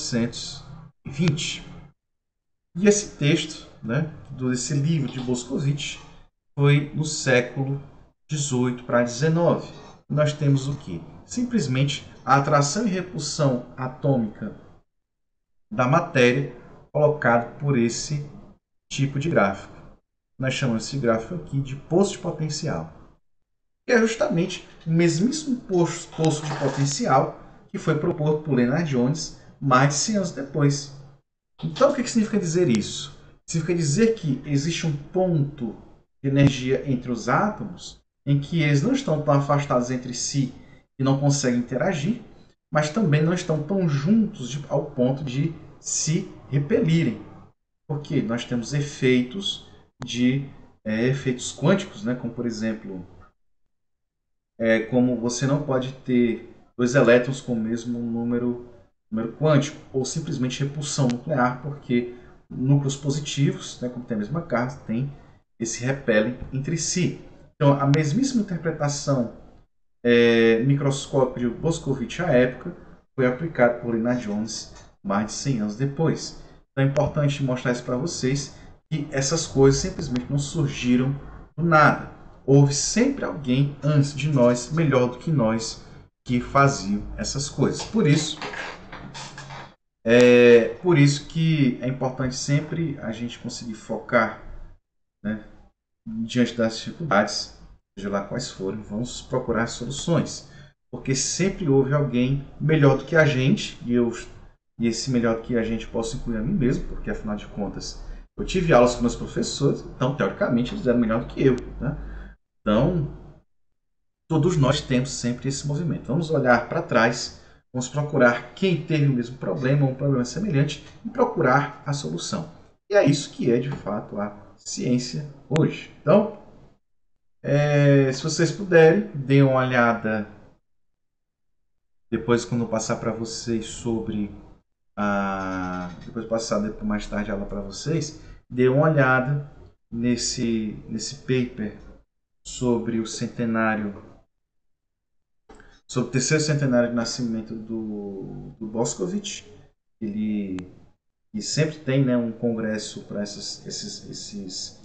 1920. E esse texto, né, desse livro de Boscovich, foi no século 18 para 19. Nós temos o que? Simplesmente a atração e repulsão atômica da matéria colocado por esse tipo de gráfico. Nós chamamos esse gráfico aqui de poço de potencial. Que é justamente o mesmíssimo poço de potencial que foi proposto por Leonard Jones mais de 100 anos depois. Então, o que significa dizer isso? Significa dizer que existe um ponto de energia entre os átomos em que eles não estão tão afastados entre si e não conseguem interagir, mas também não estão tão juntos ao ponto de se repelirem. Porque nós temos efeitos efeitos quânticos, né? Como por exemplo, como você não pode ter dois elétrons com o mesmo número quântico, ou simplesmente repulsão nuclear, porque núcleos positivos, né, como tem a mesma carga, se repelem entre si. Então, a mesmíssima interpretação microscópica de Boscovich à época foi aplicada por Leonard Jones mais de 100 anos depois. Então, é importante mostrar isso para vocês, que essas coisas simplesmente não surgiram do nada. Houve sempre alguém antes de nós, melhor do que nós, que faziam essas coisas. Por isso que é importante sempre a gente conseguir focar, né, diante das dificuldades, seja lá quais forem, vamos procurar soluções. Porque sempre houve alguém melhor do que a gente, e esse melhor do que a gente posso incluir a mim mesmo, porque afinal de contas eu tive aulas com meus professores, então teoricamente eles eram melhor do que eu, né? Então, todos nós temos sempre esse movimento. Vamos olhar para trás, vamos procurar quem teve o mesmo problema ou um problema semelhante e procurar a solução. E é isso que é, de fato, a ciência hoje. Então, se vocês puderem, deem uma olhada, depois quando eu passar para vocês sobre depois passar mais tarde a aula para vocês, dê uma olhada nesse paper sobre o terceiro centenário de nascimento do Boscovich. Ele sempre tem, né, um congresso para esses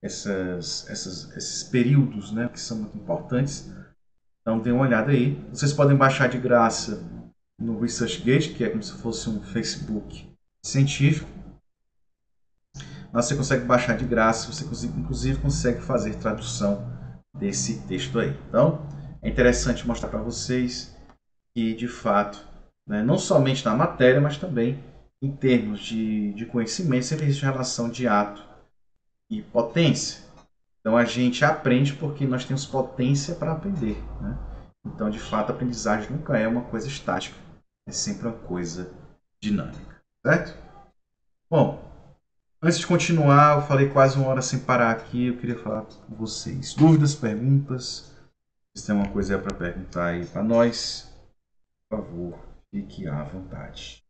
períodos, né, que são muito importantes. Então dê uma olhada aí. Vocês podem baixar de graça no ResearchGate, que é como se fosse um Facebook científico. Mas você consegue baixar de graça, você inclusive consegue fazer tradução desse texto aí. Então, é interessante mostrar para vocês que, de fato, né, não somente na matéria, mas também em termos de conhecimento, sempre existe relação de ato e potência. Então, a gente aprende porque nós temos potência para aprender, né? Então, de fato, a aprendizagem nunca é uma coisa estática, é sempre uma coisa dinâmica, certo? Bom, antes de continuar, eu falei quase uma hora sem parar aqui, eu queria falar com vocês. Dúvidas, perguntas? Se tem uma coisa para perguntar aí para nós, por favor, fique à vontade.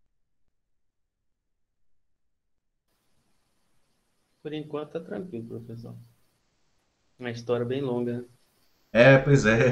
Por enquanto tá tranquilo, professor. Uma história bem longa. Pois é.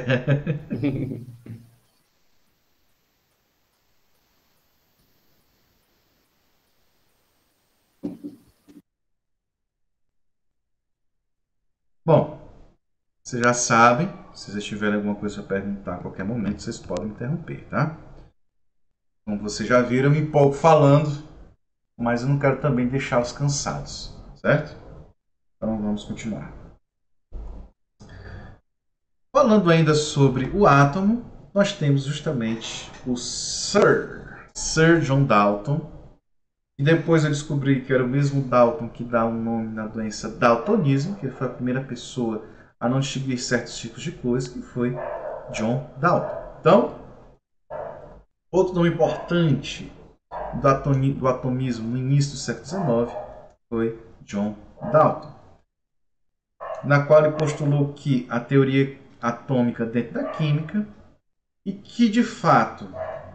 Bom, vocês já sabem, se vocês tiverem alguma coisa para perguntar a qualquer momento, vocês podem me interromper, tá? Como vocês já viram, eu me empolgo falando, mas eu não quero também deixá-los cansados, certo? Então vamos continuar. Falando ainda sobre o átomo, nós temos justamente o Sir John Dalton, e depois eu descobri que era o mesmo Dalton que dá o nome na doença daltonismo, que ele foi a primeira pessoa a não distinguir certos tipos de coisas, que foi John Dalton. Então, outro nome importante do atomismo no início do século XIX foi John Dalton, na qual ele postulou que a teoria atômica dentro da química e que, de fato,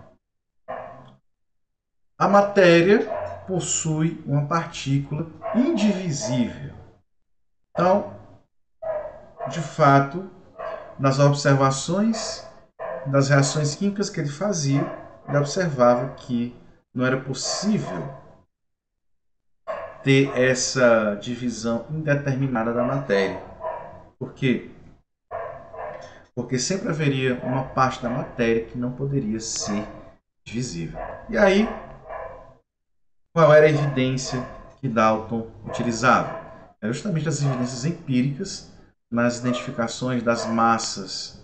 a matéria possui uma partícula indivisível. Então, de fato, nas observações das reações químicas que ele fazia, ele observava que não era possível ter essa divisão indeterminada da matéria. Por quê? Porque sempre haveria uma parte da matéria que não poderia ser divisível. E aí, qual era a evidência que Dalton utilizava? Era justamente as evidências empíricas nas identificações das massas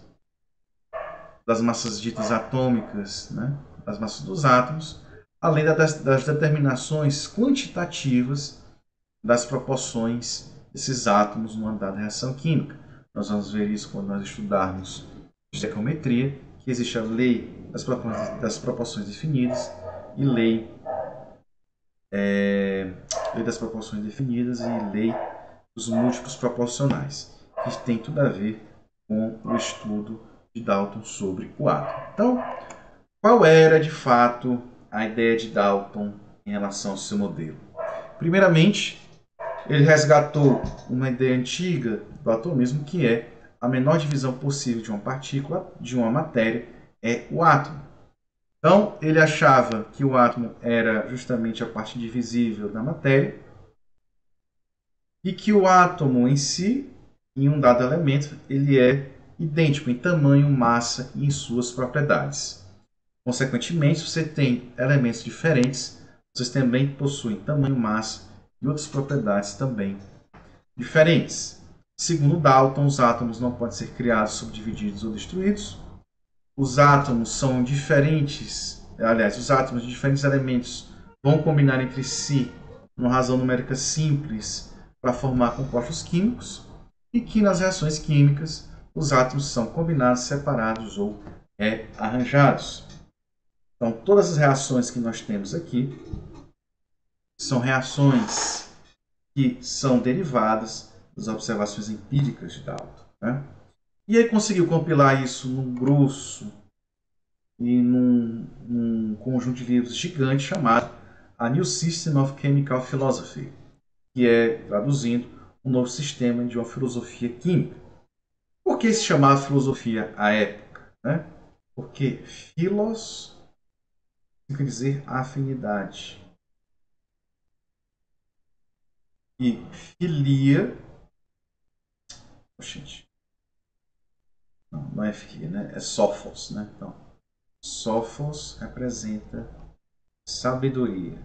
ditas atômicas, né? Das massas dos átomos, além das determinações quantitativas das proporções desses átomos numa dada reação química. Nós vamos ver isso quando nós estudarmos estequiometria, que existe a lei das proporções definidas e lei das proporções definidas e lei dos múltiplos proporcionais, que tem tudo a ver com o estudo de Dalton sobre o átomo. Então, qual era de fato a ideia de Dalton em relação ao seu modelo? Primeiramente, ele resgatou uma ideia antiga do atomismo, que é a menor divisão possível de uma partícula, de uma matéria, é o átomo. Então, ele achava que o átomo era justamente a parte indivisível da matéria e que o átomo em si, em um dado elemento, ele é idêntico em tamanho, massa e em suas propriedades. Consequentemente, se você tem elementos diferentes, vocês também possuem tamanho, massa e outras propriedades também diferentes. Segundo Dalton, os átomos não podem ser criados, subdivididos ou destruídos. Os átomos são diferentes, aliás, os átomos de diferentes elementos vão combinar entre si numa razão numérica simples para formar compostos químicos, e que nas reações químicas os átomos são combinados, separados ou arranjados. Então, todas as reações que nós temos aqui são reações que são derivadas das observações empíricas de Dalton, né? E ele conseguiu compilar isso num grosso e num conjunto de livros gigante chamado A New System of Chemical Philosophy, que é, traduzindo, um novo sistema de uma filosofia química. Por que se chamava filosofia à época, né? Porque philos quer dizer afinidade. E filia... Gente, não é filia, né? É sophos, né? Então, sophos representa sabedoria.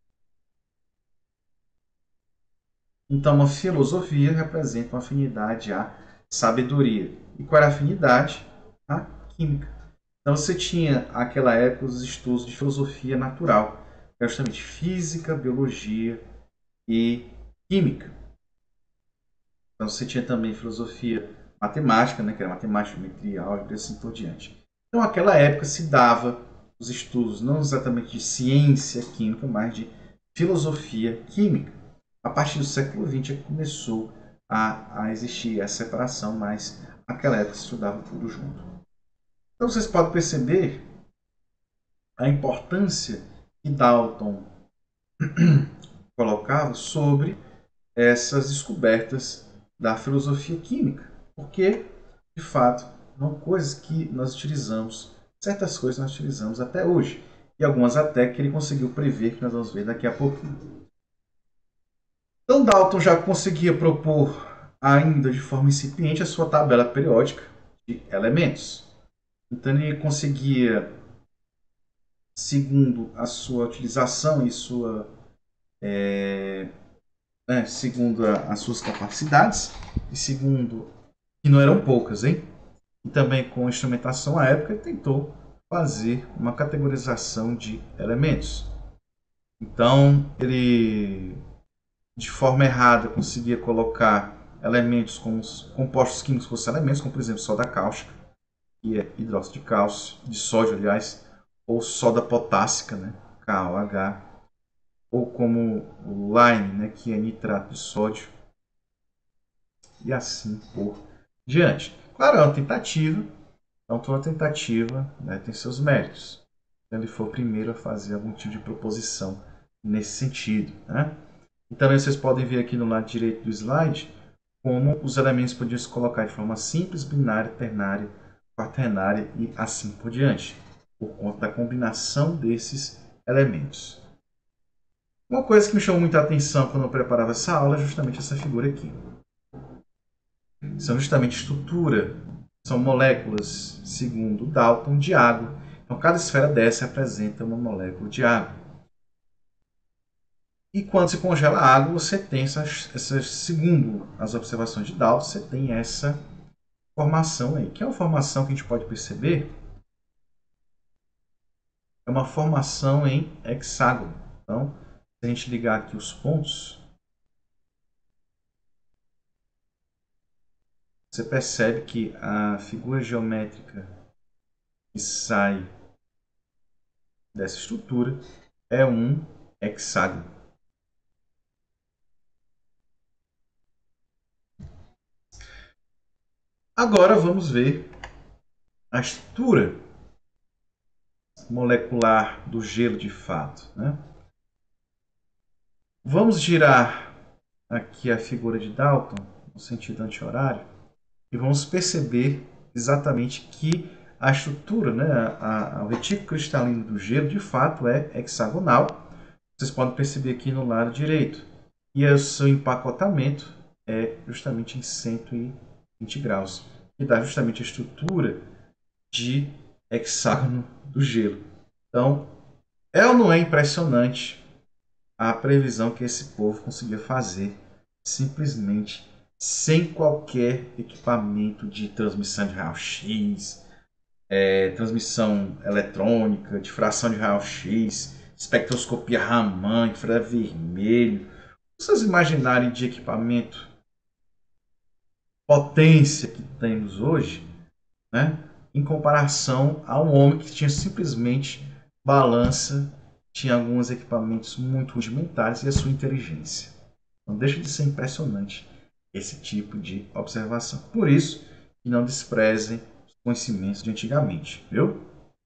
Então, uma filosofia representa uma afinidade à sabedoria. E qual era a afinidade? A química. Então, você tinha, naquela época, os estudos de filosofia natural, que era justamente física, biologia e química. Então, você tinha também filosofia matemática, né, que era matemática, geometria, álgebra e assim por diante. Então, naquela época se dava os estudos não exatamente de ciência química, mas de filosofia química. A partir do século XX começou a existir essa separação, mas naquela época se estudava tudo junto. Então vocês podem perceber a importância que Dalton colocava sobre essas descobertas da filosofia química, porque, de fato, são coisas que nós utilizamos, certas coisas nós utilizamos até hoje, e algumas até que ele conseguiu prever, que nós vamos ver daqui a pouquinho. Então Dalton já conseguia propor, ainda de forma incipiente, a sua tabela periódica de elementos. Então ele conseguia, segundo a sua utilização e sua segundo as suas capacidades e segundo que não eram poucas, hein? E também com instrumentação à época ele tentou fazer uma categorização de elementos. Então ele, de forma errada, conseguia colocar elementos como os compostos químicos fossem elementos, como por exemplo soda cáustica, que é hidróxido de cálcio, de sódio, aliás, ou soda potássica, né, KOH, ou como o lime, né, que é nitrato de sódio, e assim por diante. Claro, é uma tentativa, então toda tentativa, né, tem seus méritos. Então ele foi o primeiro a fazer algum tipo de proposição nesse sentido, né? E também vocês podem ver aqui no lado direito do slide como os elementos podiam se colocar de forma simples, binária, ternária, quaternária e assim por diante, por conta da combinação desses elementos. Uma coisa que me chamou muita atenção quando eu preparava essa aula é justamente essa figura aqui. São justamente estrutura, são moléculas, segundo Dalton, de água. Então, cada esfera dessa representa uma molécula de água. E quando se congela a água, você tem segundo as observações de Dalton, você tem essa formação aí, que é uma formação que a gente pode perceber, é uma formação em hexágono. Então, se a gente ligar aqui os pontos, você percebe que a figura geométrica que sai dessa estrutura é um hexágono. Agora vamos ver a estrutura molecular do gelo de fato, né? Vamos girar aqui a figura de Dalton no sentido anti-horário e vamos perceber exatamente que a estrutura, né, o retículo cristalino do gelo de fato é hexagonal. Vocês podem perceber aqui no lado direito. E o seu empacotamento é justamente em 120 graus, que dá justamente a estrutura de hexágono do gelo. Então, é ou não é impressionante a previsão que esse povo conseguia fazer simplesmente sem qualquer equipamento de transmissão de raio-x, transmissão eletrônica, difração de raio-x, espectroscopia Raman, infravermelho. Vocês imaginarem de equipamento, potência que temos hoje, né, em comparação a um homem que tinha simplesmente balança, tinha alguns equipamentos muito rudimentares e a sua inteligência. Não deixa de ser impressionante esse tipo de observação. Por isso, que não desprezem os conhecimentos de antigamente, viu?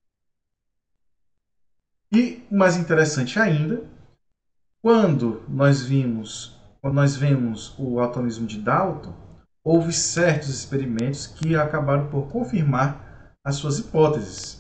E o mais interessante ainda, quando nós vemos o atomismo de Dalton, houve certos experimentos que acabaram por confirmar as suas hipóteses.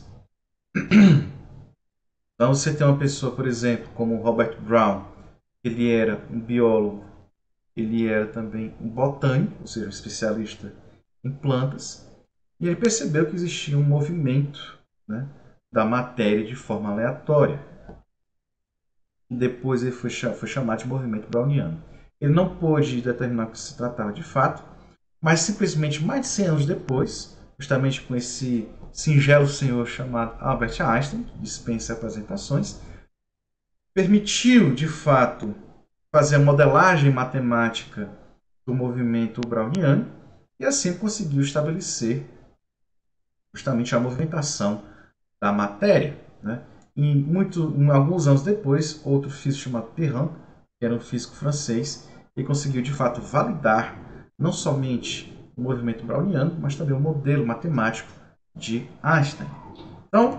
Então você tem uma pessoa, por exemplo, como Robert Brown, ele era um biólogo, ele era também um botânico, ou seja, um especialista em plantas, e ele percebeu que existia um movimento, né, da matéria de forma aleatória. E depois ele foi chamado de movimento browniano. Ele não pôde determinar o que se tratava de fato, mas simplesmente mais de 100 anos depois, justamente com esse singelo senhor chamado Albert Einstein, que dispensa apresentações, permitiu de fato fazer a modelagem matemática do movimento browniano e assim conseguiu estabelecer justamente a movimentação da matéria, né? E alguns anos depois, outro físico chamado Perrin, que era um físico francês, ele conseguiu de fato validar não somente o movimento browniano, mas também o modelo matemático de Einstein. Então,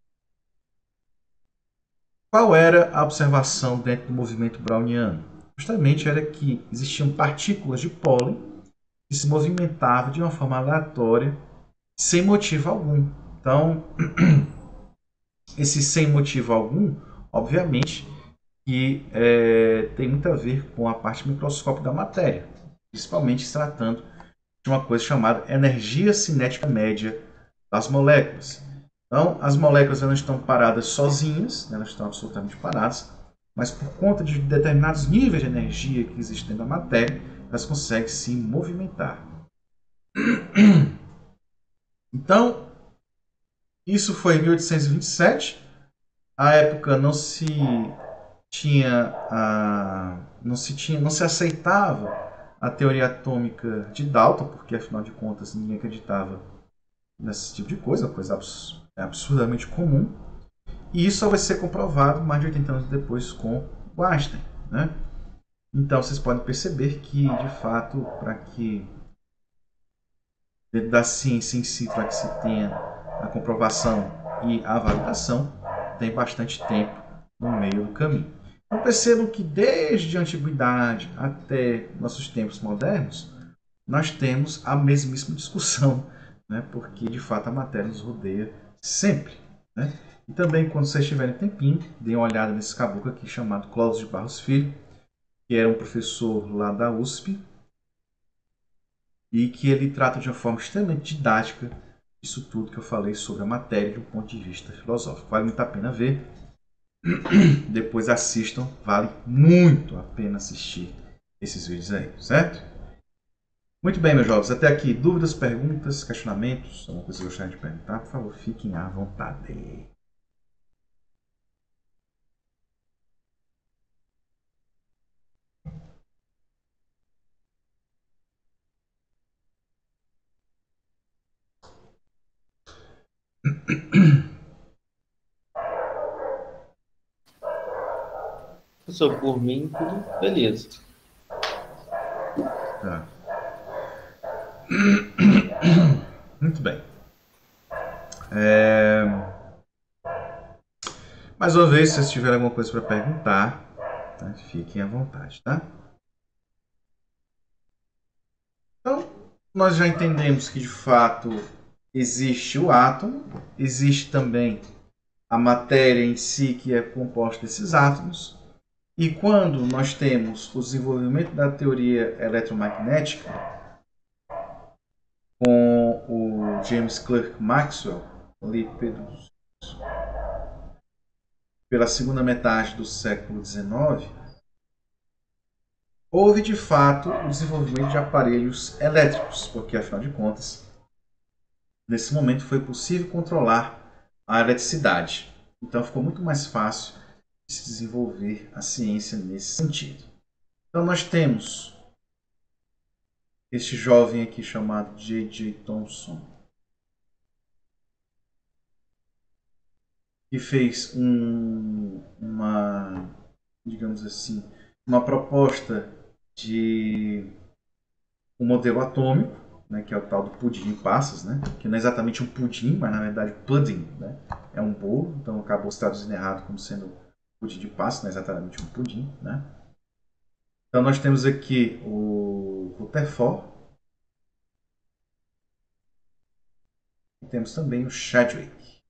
qual era a observação dentro do movimento browniano? Justamente era que existiam partículas de pólen que se movimentavam de uma forma aleatória, sem motivo algum. Então, esse sem motivo algum, obviamente, que tem muito a ver com a parte microscópica da matéria, principalmente se tratando de uma coisa chamada energia cinética média das moléculas. Então, as moléculas não estão paradas sozinhas, elas estão absolutamente paradas, mas por conta de determinados níveis de energia que existem dentro da matéria, elas conseguem se movimentar. Então, isso foi em 1827. À época não se aceitava a teoria atômica de Dalton, porque afinal de contas ninguém acreditava nesse tipo de coisa, absurdamente comum. E isso só vai ser comprovado mais de 80 anos depois com o Einstein, né? Então vocês podem perceber que, de fato, para que dentro da ciência em si, para que se tenha a comprovação e a validação, tem bastante tempo no meio do caminho. Então percebam que desde a antiguidade até nossos tempos modernos, nós temos a mesmíssima discussão, né? Porque de fato a matéria nos rodeia sempre, né? E também, quando vocês tiverem tempinho, deem uma olhada nesse caboclo aqui chamado Clóvis de Barros Filho, que era um professor lá da USP, e que ele trata de uma forma extremamente didática isso tudo que eu falei sobre a matéria de um ponto de vista filosófico. Vale muito a pena ver. Depois assistam, vale muito a pena assistir esses vídeos aí, certo? Muito bem, meus jovens, até aqui. Dúvidas, perguntas, questionamentos, alguma coisa que eu gostaria de perguntar, por favor, fiquem à vontade. Professor, por mim, tudo beleza. Tá. Muito bem. Mais uma vez, se vocês tiverem alguma coisa para perguntar, tá? Fiquem à vontade, tá? Então, nós já entendemos que de fato existe o átomo, existe também a matéria em si que é composta desses átomos. E quando nós temos o desenvolvimento da teoria eletromagnética com o James Clerk Maxwell, ali pela segunda metade do século XIX, houve de fato o desenvolvimento de aparelhos elétricos, porque afinal de contas, nesse momento foi possível controlar a eletricidade. Então ficou muito mais fácil de se desenvolver a ciência nesse sentido. Então nós temos este jovem aqui chamado J.J. Thomson, que fez digamos assim, uma proposta de um modelo atômico, né, que é o tal do pudim de passas, né, que não é exatamente um pudim, mas na verdade pudding, né, é um bolo, então acabou se traduzindo errado como sendo pudim de passas, não é exatamente um pudim, né. Então nós temos aqui o Rutherford e temos também o Chadwick.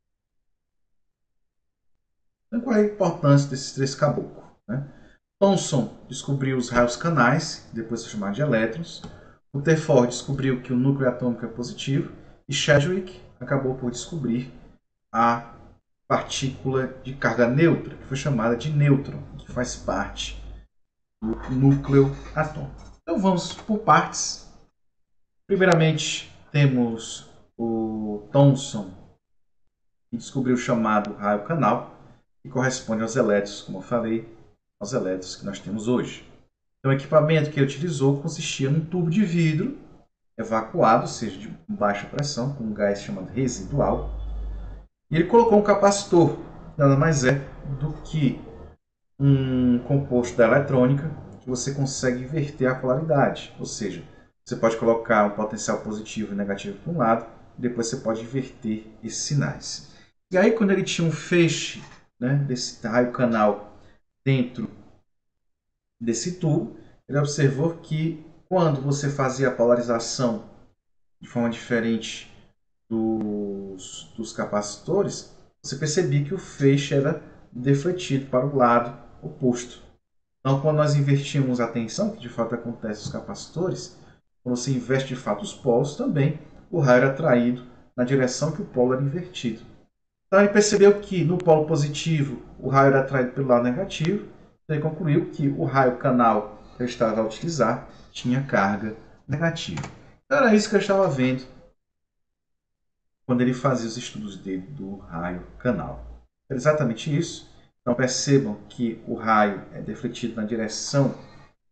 Então qual é a importância desses três caboclos, né? Thomson descobriu os raios canais, depois se chamaram de elétrons. Rutherford descobriu que o núcleo atômico é positivo. E Chadwick acabou por descobrir a partícula de carga neutra, que foi chamada de nêutron, que faz parte do núcleo atômico. Então vamos por partes. Primeiramente temos o Thomson, que descobriu o chamado raio canal, que corresponde aos elétrons, como eu falei, aos elétrons que nós temos hoje. Então, o equipamento que ele utilizou consistia num tubo de vidro evacuado, ou seja, de baixa pressão, com um gás chamado residual. E ele colocou um capacitor, que nada mais é do que um composto da eletrônica que você consegue inverter a polaridade. Ou seja, você pode colocar um potencial positivo e negativo para um lado, e depois você pode inverter esses sinais. E aí, quando ele tinha um feixe, né, desse raio canal dentro desse tubo, ele observou que quando você fazia a polarização de forma diferente dos capacitores, você percebia que o feixe era defletido para o lado oposto. Então, quando nós invertimos a tensão, que de fato acontece nos capacitores, quando você inverte de fato os polos, também o raio era atraído na direção que o polo era invertido. Então, ele percebeu que no polo positivo o raio era atraído pelo lado negativo. Então, ele concluiu que o raio canal que ele estava a utilizar tinha carga negativa. Então, era isso que eu estava vendo quando ele fazia os estudos dele do raio canal. Era exatamente isso. Então percebam que o raio é defletido na direção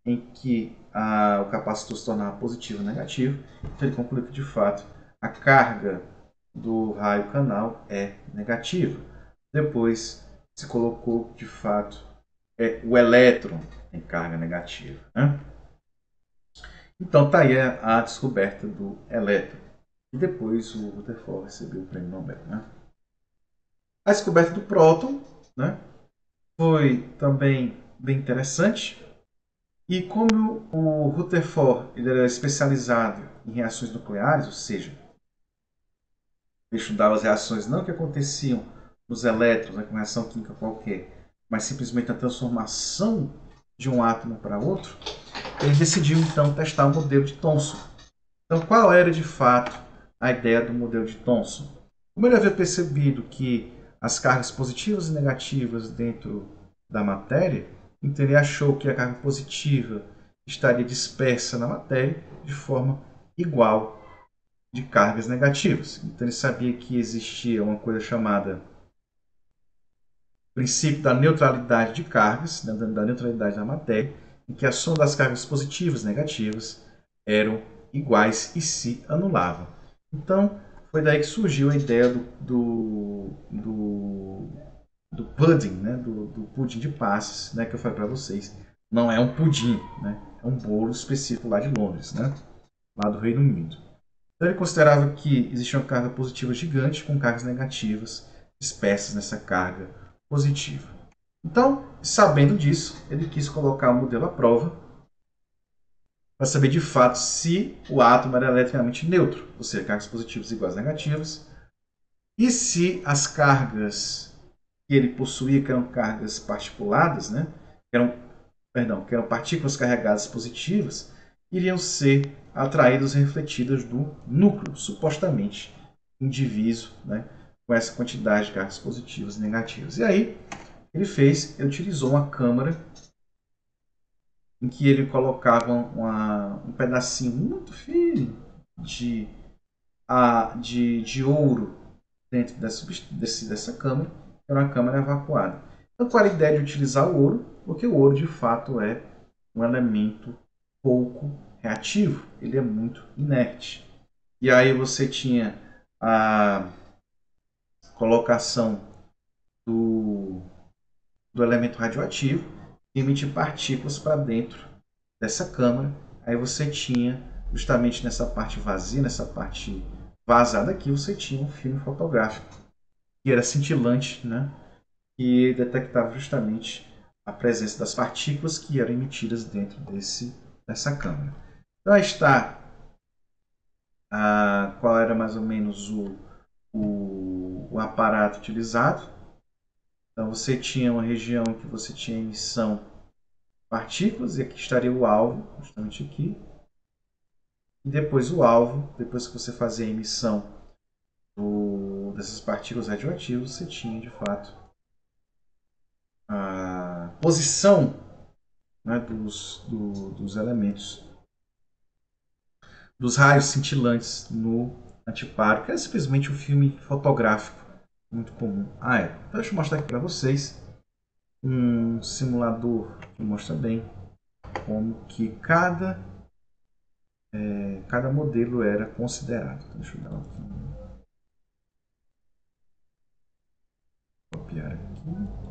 em que o capacitor se tornava positivo ou negativo. Então ele concluiu que, de fato, a carga do raio canal é negativa. Depois se colocou, de fato, o elétron tem carga negativa. Né? Então está aí a descoberta do elétron. E depois o Rutherford recebeu o prêmio Nobel. Né? A descoberta do próton, né, foi também bem interessante. E como o Rutherford ele era especializado em reações nucleares, ou seja, ele estudava as reações não que aconteciam nos elétrons, né, com reação química qualquer, mas simplesmente a transformação de um átomo para outro, ele decidiu então testar o modelo de Thomson. Então, qual era de fato a ideia do modelo de Thomson? Como ele havia percebido que as cargas positivas e negativas dentro da matéria, então ele achou que a carga positiva estaria dispersa na matéria de forma igual de cargas negativas. Então ele sabia que existia uma coisa chamada princípio da neutralidade de cargas, da neutralidade da matéria, em que a soma das cargas positivas e negativas eram iguais e se anulavam. Então, foi daí que surgiu a ideia do pudding, né? do pudim de passas, né? que eu falei para vocês. Não é um pudim, né? É um bolo específico lá de Londres, né? Lá do Reino Unido. Então, ele considerava que existia uma carga positiva gigante com cargas negativas dispersas nessa carga positiva. Então, sabendo disso, ele quis colocar o modelo à prova para saber de fato se o átomo era eletricamente neutro, ou seja, cargas positivas iguais a negativas, e se as cargas que ele possuía, que eram cargas particuladas, né, que eram partículas carregadas positivas, iriam ser atraídas e refletidas do núcleo, supostamente indiviso, né, com essa quantidade de cargas positivas e negativas. E aí, ele utilizou uma câmara em que ele colocava um pedacinho muito fino de ouro dentro dessa câmara, que era uma câmara evacuada. Então, qual era a ideia de utilizar o ouro? Porque o ouro, de fato, é um elemento pouco reativo, ele é muito inerte. E aí você tinha a colocação do elemento radioativo e emitir partículas para dentro dessa câmara. Aí você tinha, justamente nessa parte vazia, nessa parte vazada aqui, você tinha um filme fotográfico que era cintilante, né? E detectava justamente a presença das partículas que eram emitidas dentro dessa câmara. Então aí está qual era mais ou menos o aparato utilizado. Então você tinha uma região em que você tinha emissão de partículas, e aqui estaria o alvo, justamente aqui. E depois o alvo, depois que você fazia a emissão dessas partículas radioativas, você tinha de fato a posição, né, dos elementos, dos raios cintilantes no antiparo, que é simplesmente um filme fotográfico muito comum à época. Então, deixa eu mostrar aqui para vocês um simulador que mostra bem como que cada modelo era considerado. Então, deixa eu dar copiar aqui.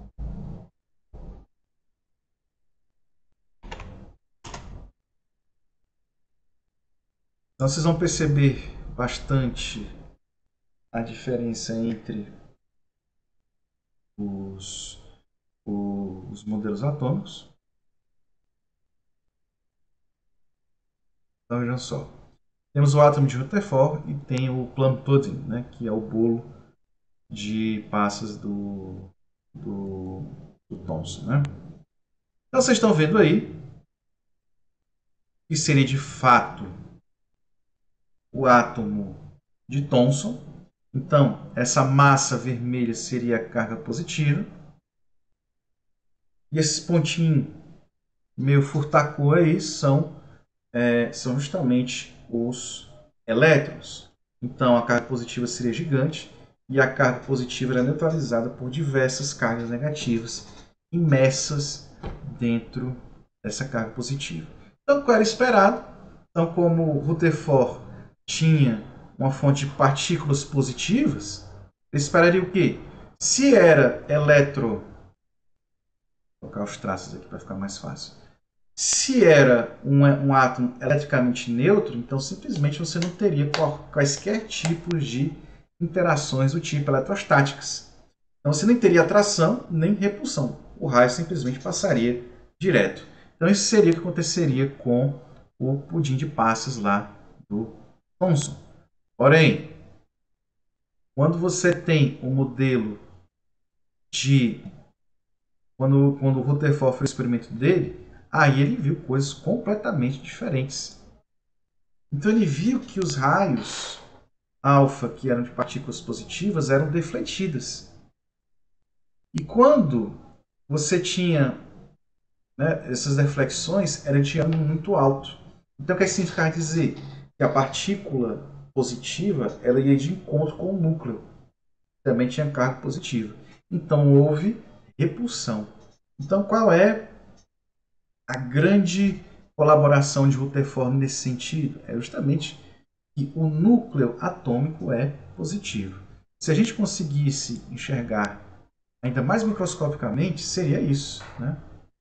Então vocês vão perceber bastante a diferença entre os modelos atômicos. Então vejam só. Temos o átomo de Rutherford e tem o plum pudding, né, que é o bolo de passas do Thomson. Né? Então vocês estão vendo aí que seria de fato o átomo de Thomson. Então, essa massa vermelha seria a carga positiva. E esses pontinhos meio furtacô aí são justamente os elétrons. Então, a carga positiva seria gigante e a carga positiva era neutralizada por diversas cargas negativas imersas dentro essa carga positiva. Então, o que era esperado? Então, como Rutherford tinha uma fonte de partículas positivas, ele esperaria o quê? Se era eletro... Vou colocar os traços aqui para ficar mais fácil. Se era um átomo eletricamente neutro, então simplesmente você não teria quaisquer tipos de interações do tipo eletrostáticas. Então você nem teria atração nem repulsão. O raio simplesmente passaria direto. Então isso seria o que aconteceria com o pudim de passas lá do Thomson. Porém, quando você tem um modelo de... Quando o Rutherford fez o experimento dele, aí ele viu coisas completamente diferentes. Então ele viu que os raios alfa, que eram de partículas positivas, eram defletidas. E quando você tinha, né, essas deflexões, era de ângulo muito alto. Então o que significa dizer? Que a partícula positiva ela ia de encontro com o núcleo. Também tinha carga positiva. Então houve repulsão. Então qual é a grande colaboração de Rutherford nesse sentido? É justamente que o núcleo atômico é positivo. Se a gente conseguisse enxergar ainda mais microscopicamente, seria isso, né?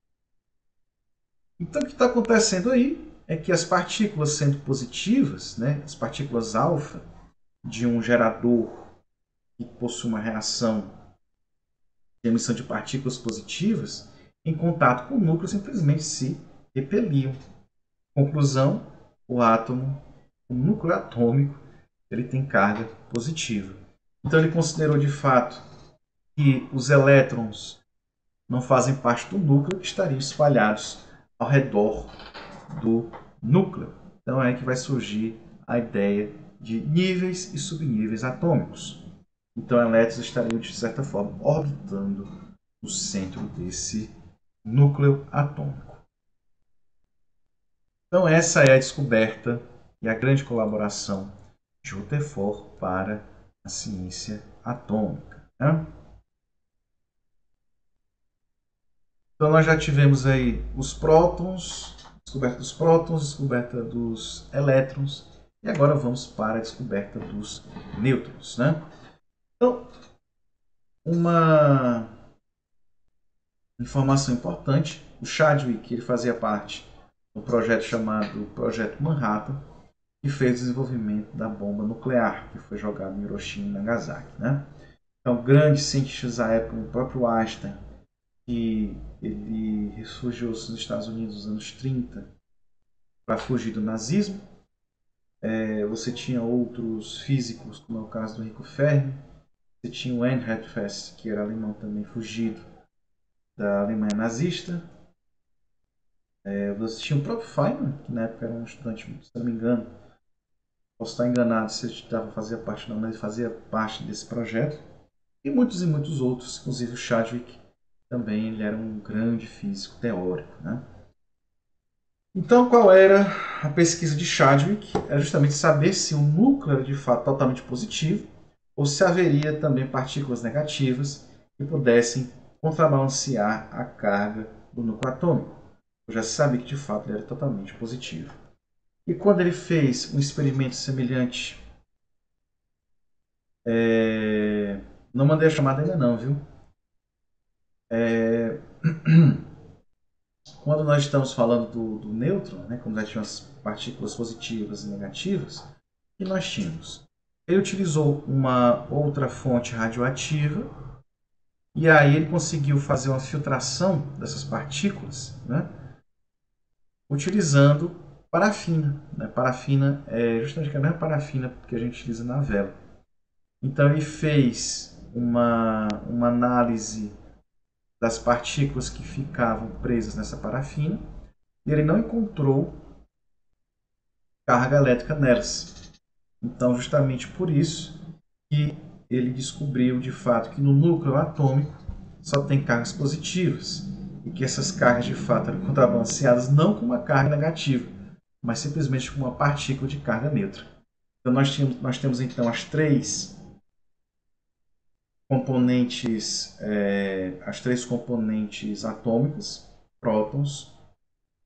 Então o que está acontecendo aí é que as partículas sendo positivas, né, as partículas alfa de um gerador que possui uma reação de emissão de partículas positivas, em contato com o núcleo simplesmente se repeliam. Conclusão, o núcleo atômico, ele tem carga positiva. Então ele considerou de fato que os elétrons não fazem parte do núcleo, que estariam espalhados ao redor do núcleo. Então é aí que vai surgir a ideia de níveis e subníveis atômicos. Então elétrons estariam, de certa forma, orbitando no centro desse núcleo atômico. Então essa é a descoberta e a grande colaboração de Rutherford para a ciência atômica, né? Então nós já tivemos aí os prótons, descoberta dos prótons, descoberta dos elétrons, e agora vamos para a descoberta dos nêutrons, né? Então, uma informação importante, o Chadwick ele fazia parte do projeto chamado Projeto Manhattan, que fez o desenvolvimento da bomba nuclear, que foi jogada em Hiroshima e Nagasaki, né? Então, grandes cientistas da época, o próprio Einstein, que ele refugiou-se nos Estados Unidos nos anos 30 para fugir do nazismo. Você tinha outros físicos, como é o caso do Enrico Fermi. Você tinha o Reinhard Fest, que era alemão também, fugido da Alemanha nazista. Você tinha o próprio Feynman, que na época era um estudante, se não me engano, posso estar enganado se ele fazia parte não, mas ele fazia parte desse projeto. E muitos outros, inclusive o Chadwick, também ele era um grande físico teórico, né? Então, qual era a pesquisa de Chadwick? Era justamente saber se o núcleo era de fato totalmente positivo ou se haveria também partículas negativas que pudessem contrabalancear a carga do núcleo atômico. Já se sabia que de fato ele era totalmente positivo. E quando ele fez um experimento semelhante, não mandei a chamada ainda não, viu? Quando nós estamos falando do nêutron, né, como nós tínhamos partículas positivas e negativas, o que nós tínhamos? Ele utilizou uma outra fonte radioativa e aí ele conseguiu fazer uma filtração dessas partículas, né, utilizando parafina. Né? Parafina é justamente a mesma parafina que a gente utiliza na vela. Então ele fez uma análise das partículas que ficavam presas nessa parafina e ele não encontrou carga elétrica nelas. Então, justamente por isso que ele descobriu de fato que no núcleo atômico só tem cargas positivas e que essas cargas de fato eram contrabalanceadas não com uma carga negativa, mas simplesmente com uma partícula de carga neutra. Então nós temos então as três componentes atômicas, prótons,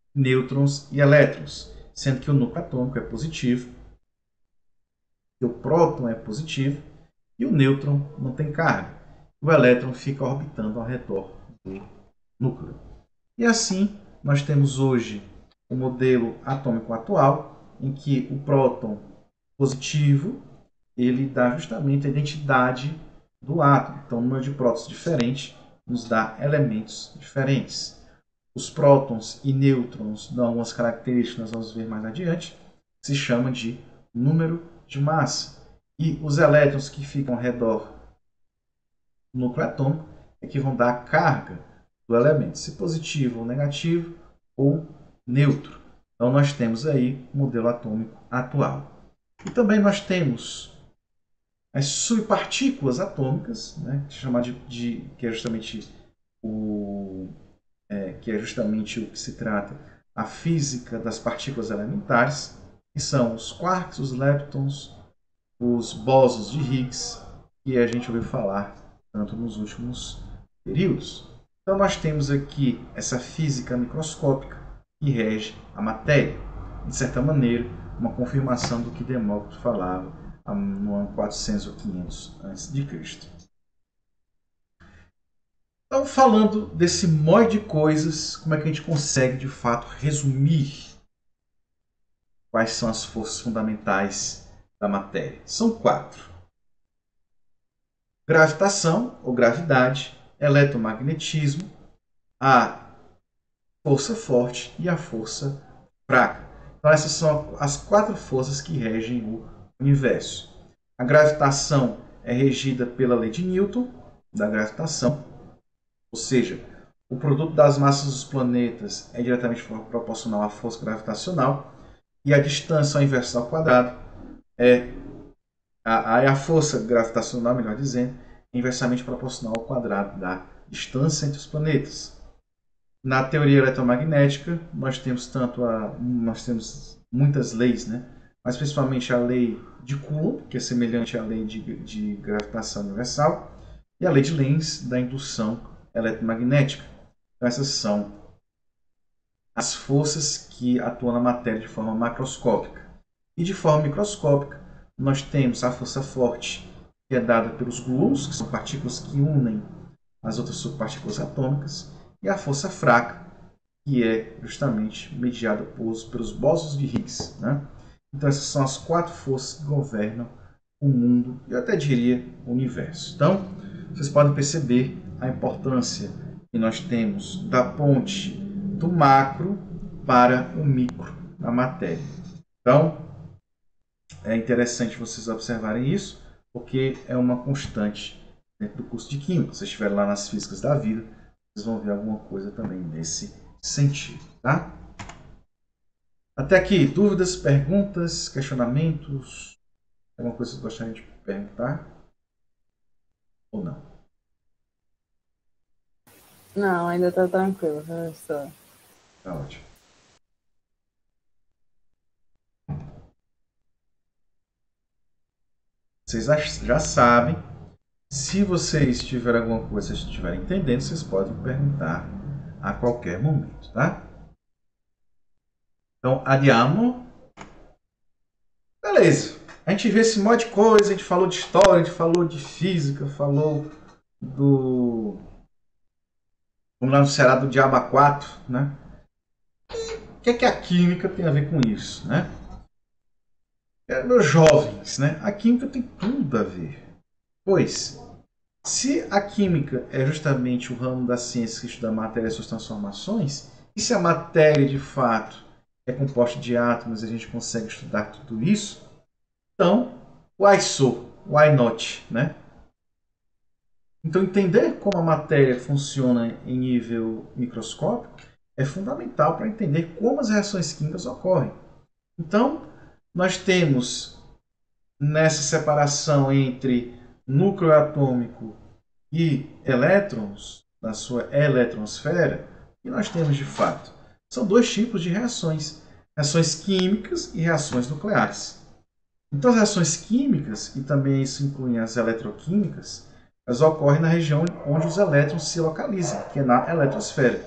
nêutrons e elétrons, sendo que o núcleo atômico é positivo, que o próton é positivo e o nêutron não tem carga. O elétron fica orbitando ao redor do núcleo. E assim, nós temos hoje o modelo atômico atual, em que o próton positivo ele dá justamente a identidade do átomo. Então, o número de prótons diferente nos dá elementos diferentes. Os prótons e nêutrons dão algumas características que nós vamos ver mais adiante, que se chama de número de massa. E os elétrons que ficam ao redor do núcleo atômico é que vão dar a carga do elemento, se positivo ou negativo, ou neutro. Então, nós temos aí o modelo atômico atual. E também nós temos as subpartículas atômicas, né, que é justamente o que se trata a física das partículas elementares, que são os quarks, os leptons, os bósons de Higgs, que a gente ouviu falar tanto nos últimos períodos. Então nós temos aqui essa física microscópica que rege a matéria. De certa maneira, uma confirmação do que Demócrito falava no ano 400 ou 500 a.C. Então, falando desse monte de coisas, como é que a gente consegue, de fato, resumir quais são as forças fundamentais da matéria? São 4. Gravitação, ou gravidade, eletromagnetismo, a força forte e a força fraca. Então, essas são as 4 forças que regem o universo. A gravitação é regida pela lei de Newton, da gravitação, ou seja, o produto das massas dos planetas é diretamente proporcional à força gravitacional e a distância ao inverso ao quadrado a força gravitacional, melhor dizendo, é inversamente proporcional ao quadrado da distância entre os planetas. Na teoria eletromagnética, nós temos muitas leis, né? Mas principalmente a lei de Coulomb, que é semelhante à lei de gravitação universal, e a lei de Lenz da indução eletromagnética. Então, essas são as forças que atuam na matéria de forma macroscópica. E de forma microscópica, nós temos a força forte, que é dada pelos gluons, que são partículas que unem as outras subpartículas atômicas, e a força fraca, que é justamente mediada pelos bósons de Higgs, né? Então, essas são as 4 forças que governam o mundo, e eu até diria o universo. Então, vocês podem perceber a importância que nós temos da ponte do macro para o micro da matéria. Então, é interessante vocês observarem isso, porque é uma constante dentro do curso de Química. Se vocês estiverem lá nas Físicas da Vida, vocês vão ver alguma coisa também nesse sentido. Tá? Até aqui, dúvidas, perguntas, questionamentos? Alguma coisa que vocês gostariam de perguntar? Ou não? Não, ainda está tranquilo, professor. Tá ótimo. Vocês já sabem. Se vocês tiverem alguma coisa, se estiverem entendendo, vocês podem perguntar a qualquer momento, tá? Então, adiamo. Beleza. A gente vê esse monte de coisa, a gente falou de história, a gente falou de física, falou do... Vamos lá no Será do Diabo 4, né? O que é que a química tem a ver com isso, né? Meus jovens, né? A química tem tudo a ver. Pois, se a química é justamente o ramo da ciência que estuda a matéria e suas transformações, e se a matéria, de fato, é composta de átomos e a gente consegue estudar tudo isso, então, why so? Why not? Né? Então, entender como a matéria funciona em nível microscópico é fundamental para entender como as reações químicas ocorrem. Então, nós temos nessa separação entre núcleo atômico e elétrons, na sua eletrosfera, e nós temos de fato. São 2 tipos de reações: reações químicas e reações nucleares. Então, as reações químicas, e também isso inclui as eletroquímicas, elas ocorrem na região onde os elétrons se localizam, que é na eletrosfera.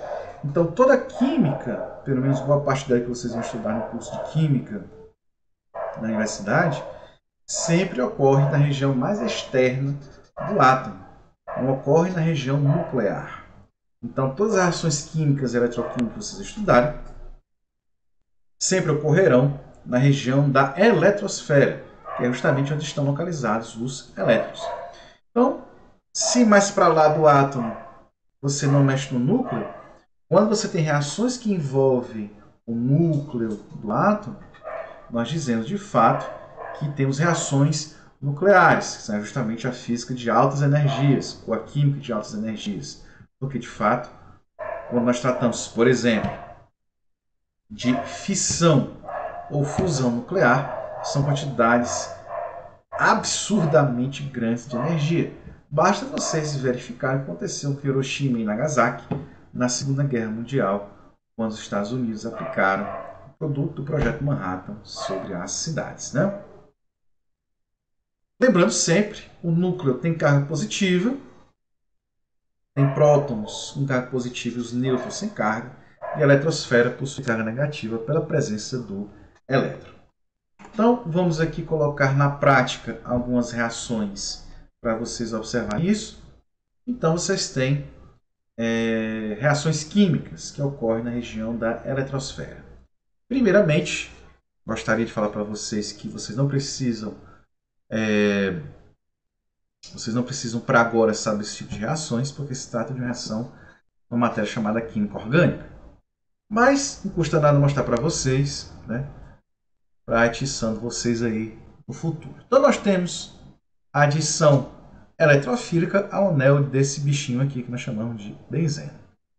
Então, toda a química, pelo menos boa parte dela que vocês vão estudar no curso de Química na universidade, sempre ocorre na região mais externa do átomo, não ocorre na região nuclear. Então, todas as reações químicas e eletroquímicas que vocês estudarem sempre ocorrerão na região da eletrosfera, que é justamente onde estão localizados os elétrons. Então, se mais para lá do átomo você não mexe no núcleo, quando você tem reações que envolvem o núcleo do átomo, nós dizemos de fato que temos reações nucleares, que são justamente a física de altas energias, ou a química de altas energias. Porque, de fato, quando nós tratamos, por exemplo, de fissão ou fusão nuclear, são quantidades absurdamente grandes de energia. Basta vocês verificarem o que aconteceu com Hiroshima e Nagasaki na Segunda Guerra Mundial, quando os Estados Unidos aplicaram o produto do Projeto Manhattan sobre as cidades, né? Lembrando sempre, o núcleo tem carga positiva, tem prótons com carga positiva e os nêutrons sem carga, e a eletrosfera possui carga negativa pela presença do elétron. Então, vamos aqui colocar na prática algumas reações para vocês observarem isso. Então, vocês têm reações químicas que ocorrem na região da eletrosfera. Primeiramente, gostaria de falar para vocês que vocês não precisam para agora saber esse tipo de reações, porque se trata de uma reação uma matéria chamada química orgânica. Mas não custa nada mostrar para vocês, né, para atiçando vocês aí no futuro. Então nós temos a adição eletrofílica ao anel desse bichinho aqui que nós chamamos de benzeno.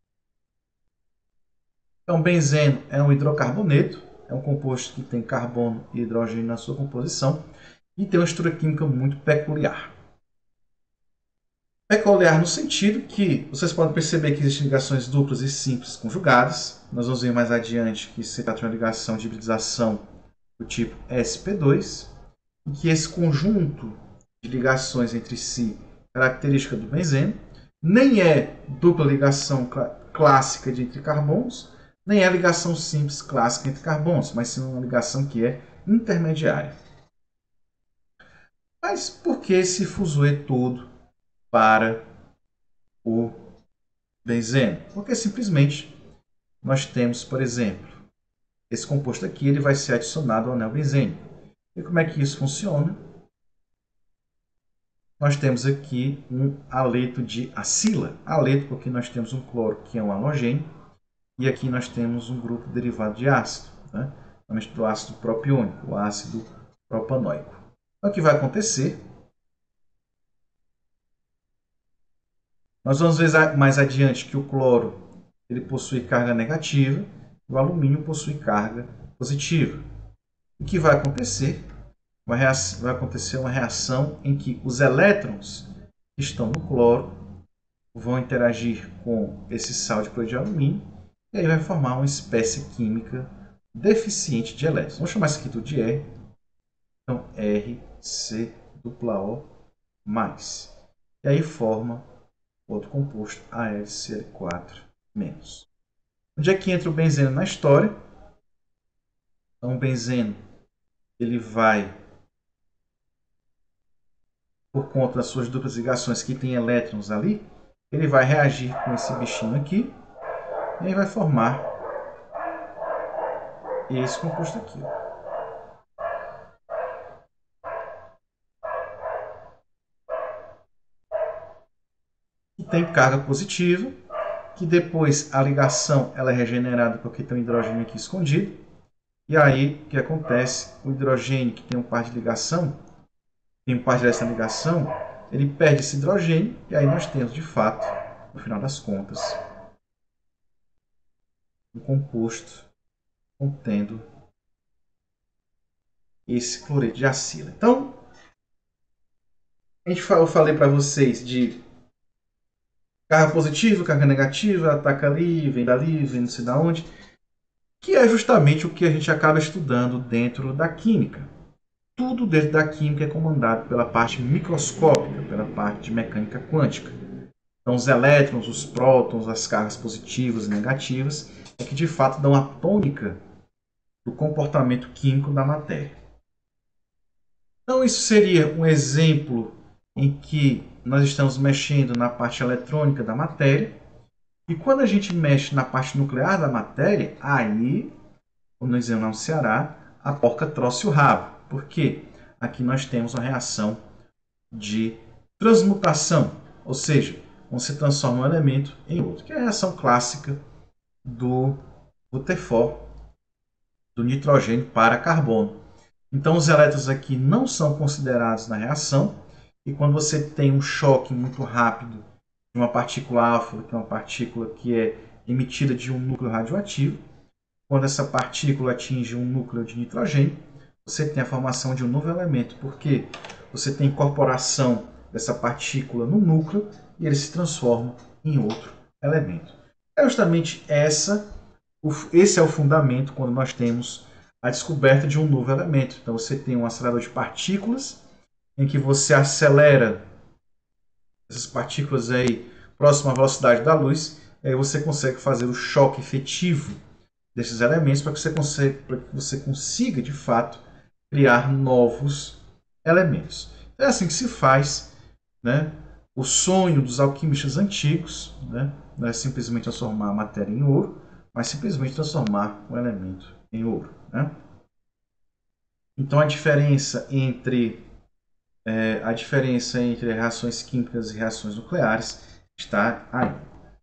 Então benzeno é um hidrocarboneto, é um composto que tem carbono e hidrogênio na sua composição e tem uma estrutura química muito peculiar. Peculiar no sentido que vocês podem perceber que existem ligações duplas e simples conjugadas. Nós vamos ver mais adiante que se trata de uma ligação de hibridização do tipo sp2, e que esse conjunto de ligações entre si, característica do benzeno, nem é dupla ligação clássica entre carbonos, nem é ligação simples clássica entre carbonos, mas sim uma ligação que é intermediária. Mas por que esse fuzuê todo para o benzeno? Porque simplesmente nós temos, por exemplo, esse composto aqui ele vai ser adicionado ao anel benzênico. E como é que isso funciona? Nós temos aqui um haleto de acila. Haleto porque nós temos um cloro que é um halogênio e aqui nós temos um grupo derivado de ácido, né? Do ácido propiônico, o ácido propanoico. Então, o que vai acontecer? Nós vamos ver mais adiante que o cloro ele possui carga negativa e o alumínio possui carga positiva. O que vai acontecer? Vai acontecer uma reação em que os elétrons que estão no cloro vão interagir com esse sal de cloreto de alumínio e aí vai formar uma espécie química deficiente de elétrons. Vamos chamar isso aqui tudo de R. Então, RCOO+. E aí forma outro composto, AlCl4-. Onde é que entra o benzeno na história? Então, o benzeno ele vai, por conta das suas duplas ligações que tem elétrons ali, ele vai reagir com esse bichinho aqui e aí vai formar esse composto aqui. E tem carga positiva, que depois a ligação ela é regenerada porque tem um hidrogênio aqui escondido. E aí o que acontece? O hidrogênio que tem um par de ligação, tem um par dessa ligação, ele perde esse hidrogênio e aí nós temos de fato, no final das contas, um composto contendo esse cloreto de acila. Então, eu falei para vocês de carga positiva, carga negativa, ataca ali, vem dali, vem não sei de onde, que é justamente o que a gente acaba estudando dentro da química. Tudo dentro da química é comandado pela parte microscópica, pela parte de mecânica quântica. Então, os elétrons, os prótons, as cargas positivas e negativas, é que de fato dão a tônica do comportamento químico da matéria. Então, isso seria um exemplo em que nós estamos mexendo na parte eletrônica da matéria. E quando a gente mexe na parte nuclear da matéria, aí, como nós dizemos lá no Ceará, a porca trouxe o rabo. Por quê? Aqui nós temos uma reação de transmutação, ou seja, quando se transforma um elemento em outro, que é a reação clássica do Rutherford, do nitrogênio para carbono. Então, os elétrons aqui não são considerados na reação, e quando você tem um choque muito rápido de uma partícula alfa, que é uma partícula que é emitida de um núcleo radioativo, quando essa partícula atinge um núcleo de nitrogênio, você tem a formação de um novo elemento, porque você tem incorporação dessa partícula no núcleo e ele se transforma em outro elemento. É justamente esse é o fundamento quando nós temos a descoberta de um novo elemento. Então você tem um acelerador de partículas, em que você acelera essas partículas aí próximo à velocidade da luz, e aí você consegue fazer o choque efetivo desses elementos para que você consiga, de fato, criar novos elementos. É assim que se faz, né? O sonho dos alquimistas antigos, né? Não é simplesmente transformar a matéria em ouro, mas simplesmente transformar um elemento em ouro, né? Então a diferença entre reações químicas e reações nucleares está aí.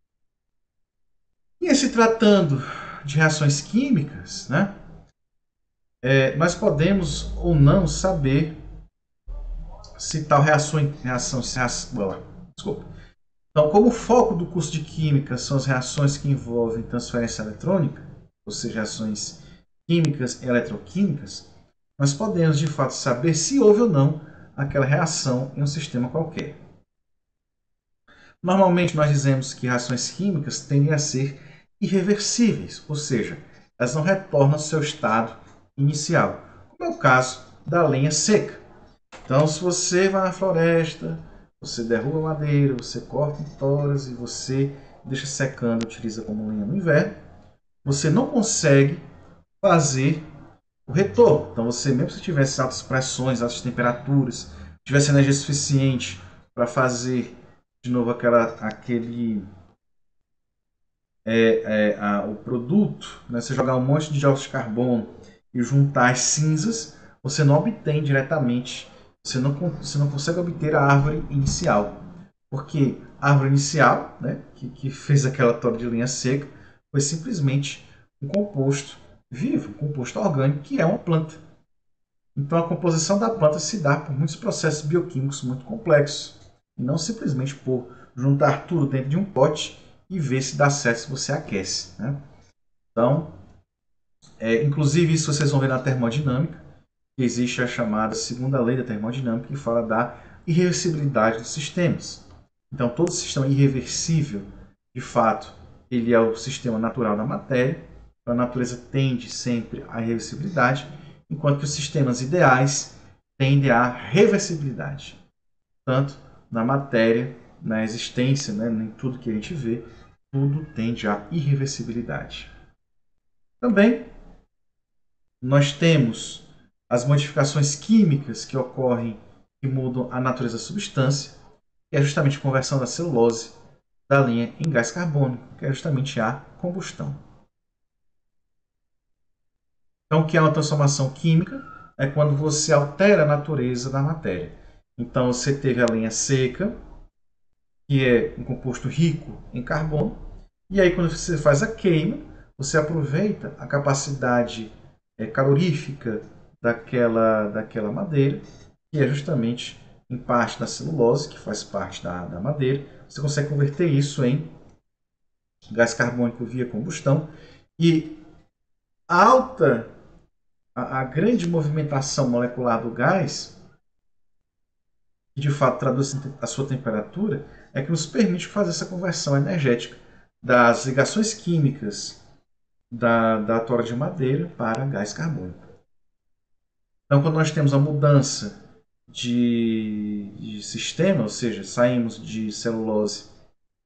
E se tratando de reações químicas, né, nós podemos ou não saber se tal desculpa. Então, como o foco do curso de Química são as reações que envolvem transferência eletrônica, ou seja, reações químicas e eletroquímicas, nós podemos de fato saber se houve ou não aquela reação em um sistema qualquer. Normalmente nós dizemos que reações químicas tendem a ser irreversíveis, ou seja, elas não retornam ao seu estado inicial, como é o caso da lenha seca. Então, se você vai na floresta, você derruba madeira, você corta em toras e você deixa secando, utiliza como lenha no inverno, você não consegue fazer o retorno. Então, você, mesmo se tivesse altas pressões, altas temperaturas, tivesse energia suficiente para fazer de novo o produto, né? Você jogar um monte de dióxido de carbono e juntar as cinzas, você não obtém diretamente, você não consegue obter a árvore inicial. Porque a árvore inicial, né, que fez aquela tora de linha seca, foi simplesmente um composto vivo, um composto orgânico, que é uma planta. Então a composição da planta se dá por muitos processos bioquímicos muito complexos, e não simplesmente por juntar tudo dentro de um pote e ver se dá certo se você aquece, né? Então, inclusive isso vocês vão ver na termodinâmica, que existe a chamada segunda lei da termodinâmica, que fala da irreversibilidade dos sistemas. Então, todo sistema irreversível, de fato, ele é o sistema natural da matéria. A natureza tende sempre à irreversibilidade, enquanto que os sistemas ideais tendem à reversibilidade. Tanto na matéria, na existência, né, em tudo que a gente vê, tudo tende à irreversibilidade. Também, nós temos as modificações químicas que ocorrem, que mudam a natureza da substância, que é justamente a conversão da celulose da linha em gás carbônico, que é justamente a combustão. Então, o que é uma transformação química? É quando você altera a natureza da matéria. Então, você teve a lenha seca, que é um composto rico em carbono, e aí quando você faz a queima, você aproveita a capacidade calorífica daquela madeira, que é justamente em parte da celulose, que faz parte da madeira. Você consegue converter isso em gás carbônico via combustão, e a grande movimentação molecular do gás, que de fato traduz a sua temperatura, é que nos permite fazer essa conversão energética das ligações químicas da tora de madeira para gás carbônico. Então, quando nós temos a mudança de sistema, ou seja, saímos de celulose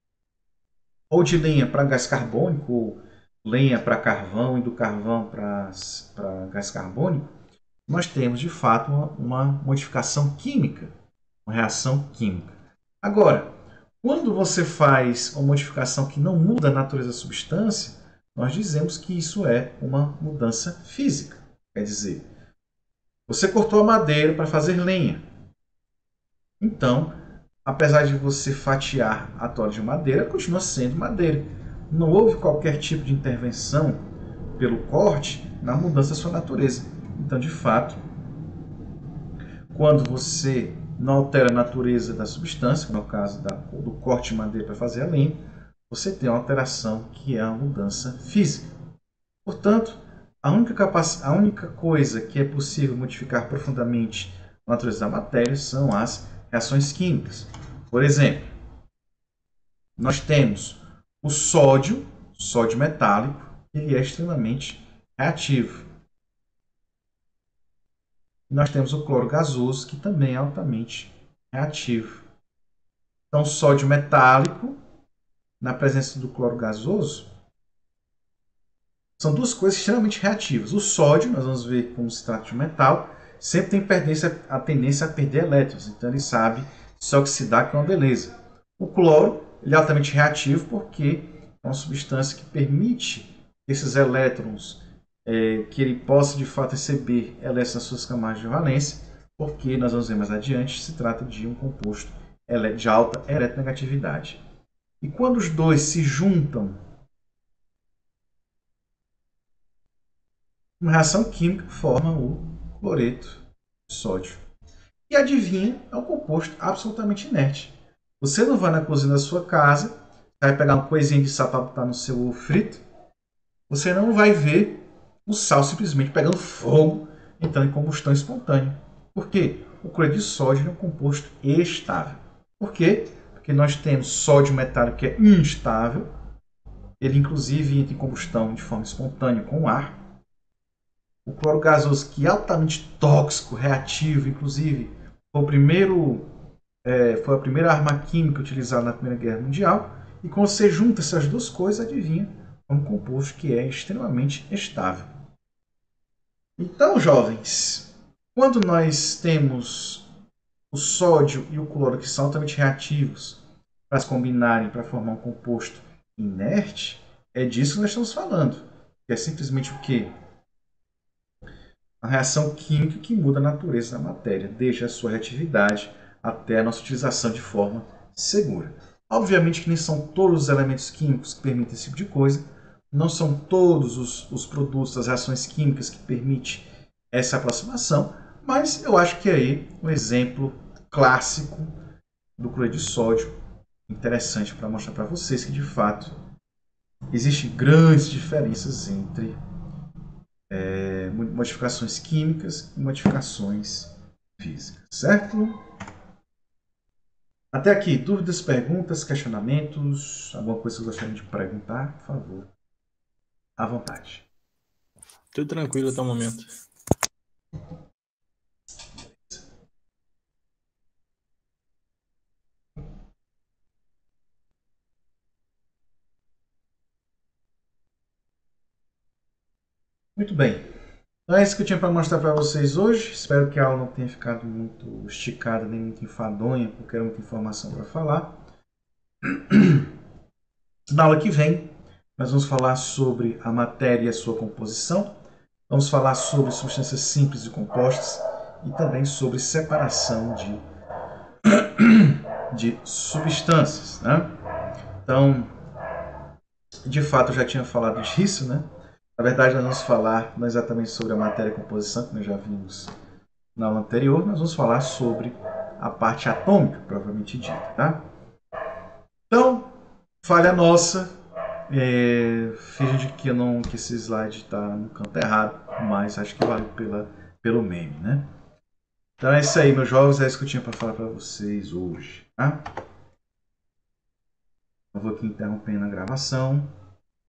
ou de lenha para gás carbônico, ou lenha para carvão e do carvão para gás carbônico, nós temos de fato uma modificação química, uma reação química. Agora, quando você faz uma modificação que não muda a natureza da substância, nós dizemos que isso é uma mudança física. Quer dizer, você cortou a madeira para fazer lenha. Então, apesar de você fatiar a tola de madeira, continua sendo madeira. Não houve qualquer tipo de intervenção pelo corte na mudança da sua natureza. Então, de fato, quando você não altera a natureza da substância, como é o caso do corte de madeira para fazer a lenha, você tem uma alteração que é a mudança física. Portanto, a única coisa que é possível modificar profundamente a natureza da matéria são as reações químicas. Por exemplo, nós temos o sódio metálico, ele é extremamente reativo. Nós temos o cloro gasoso, que também é altamente reativo. Então, o sódio metálico, na presença do cloro gasoso, são duas coisas extremamente reativas. O sódio, nós vamos ver como se trata de um metal, sempre tem a tendência a perder elétrons, então ele sabe se oxidar, que é uma beleza. O cloro, ele é altamente reativo porque é uma substância que permite que esses elétrons, que ele possa de fato receber elétrons nas suas camadas de valência, porque nós vamos ver mais adiante, se trata de um composto de alta eletronegatividade. E quando os dois se juntam, uma reação química forma o cloreto de sódio. E adivinha, é um composto absolutamente inerte. Você não vai na cozinha da sua casa, vai pegar uma coisinha de sal para botar no seu frito, você não vai ver o sal simplesmente pegando fogo, entrando em combustão espontânea. Por quê? O cloreto de sódio é um composto estável. Por quê? Porque nós temos sódio metálico que é instável, ele inclusive entra em combustão de forma espontânea com o ar. O cloro gasoso, que é altamente tóxico, reativo, inclusive foi a primeira arma química utilizada na Primeira Guerra Mundial. E quando você junta essas duas coisas, adivinha, é um composto que é extremamente estável. Então, jovens, quando nós temos o sódio e o cloro, que são altamente reativos, para se combinarem para formar um composto inerte, é disso que nós estamos falando. Que é simplesmente o quê? A reação química que muda a natureza da matéria, desde a sua reatividade até a nossa utilização de forma segura. Obviamente que nem são todos os elementos químicos que permitem esse tipo de coisa, não são todos os produtos, as reações químicas que permitem essa aproximação, mas eu acho que aí um exemplo clássico do cloreto de sódio, interessante para mostrar para vocês que de fato existem grandes diferenças entre modificações químicas e modificações físicas, certo? Até aqui, dúvidas, perguntas, questionamentos, alguma coisa que vocês gostariam de perguntar, por favor, à vontade. Tudo tranquilo até o momento. Muito bem. Então é isso que eu tinha para mostrar para vocês hoje. Espero que a aula não tenha ficado muito esticada, nem muito enfadonha, porque era muita informação para falar. Na aula que vem, nós vamos falar sobre a matéria e a sua composição. Vamos falar sobre substâncias simples e compostas e também sobre separação de substâncias, né? Então, de fato, eu já tinha falado disso, né? Na verdade, nós vamos falar não exatamente sobre a matéria e a composição, que nós já vimos na aula anterior, nós vamos falar sobre a parte atômica, propriamente dita, tá? Então, falha nossa, finge de que esse slide está no canto errado, mas acho que vale pelo meme, né? Então é isso aí, meus jovens, é isso que eu tinha para falar para vocês hoje, tá? Eu vou aqui interrompendo a gravação.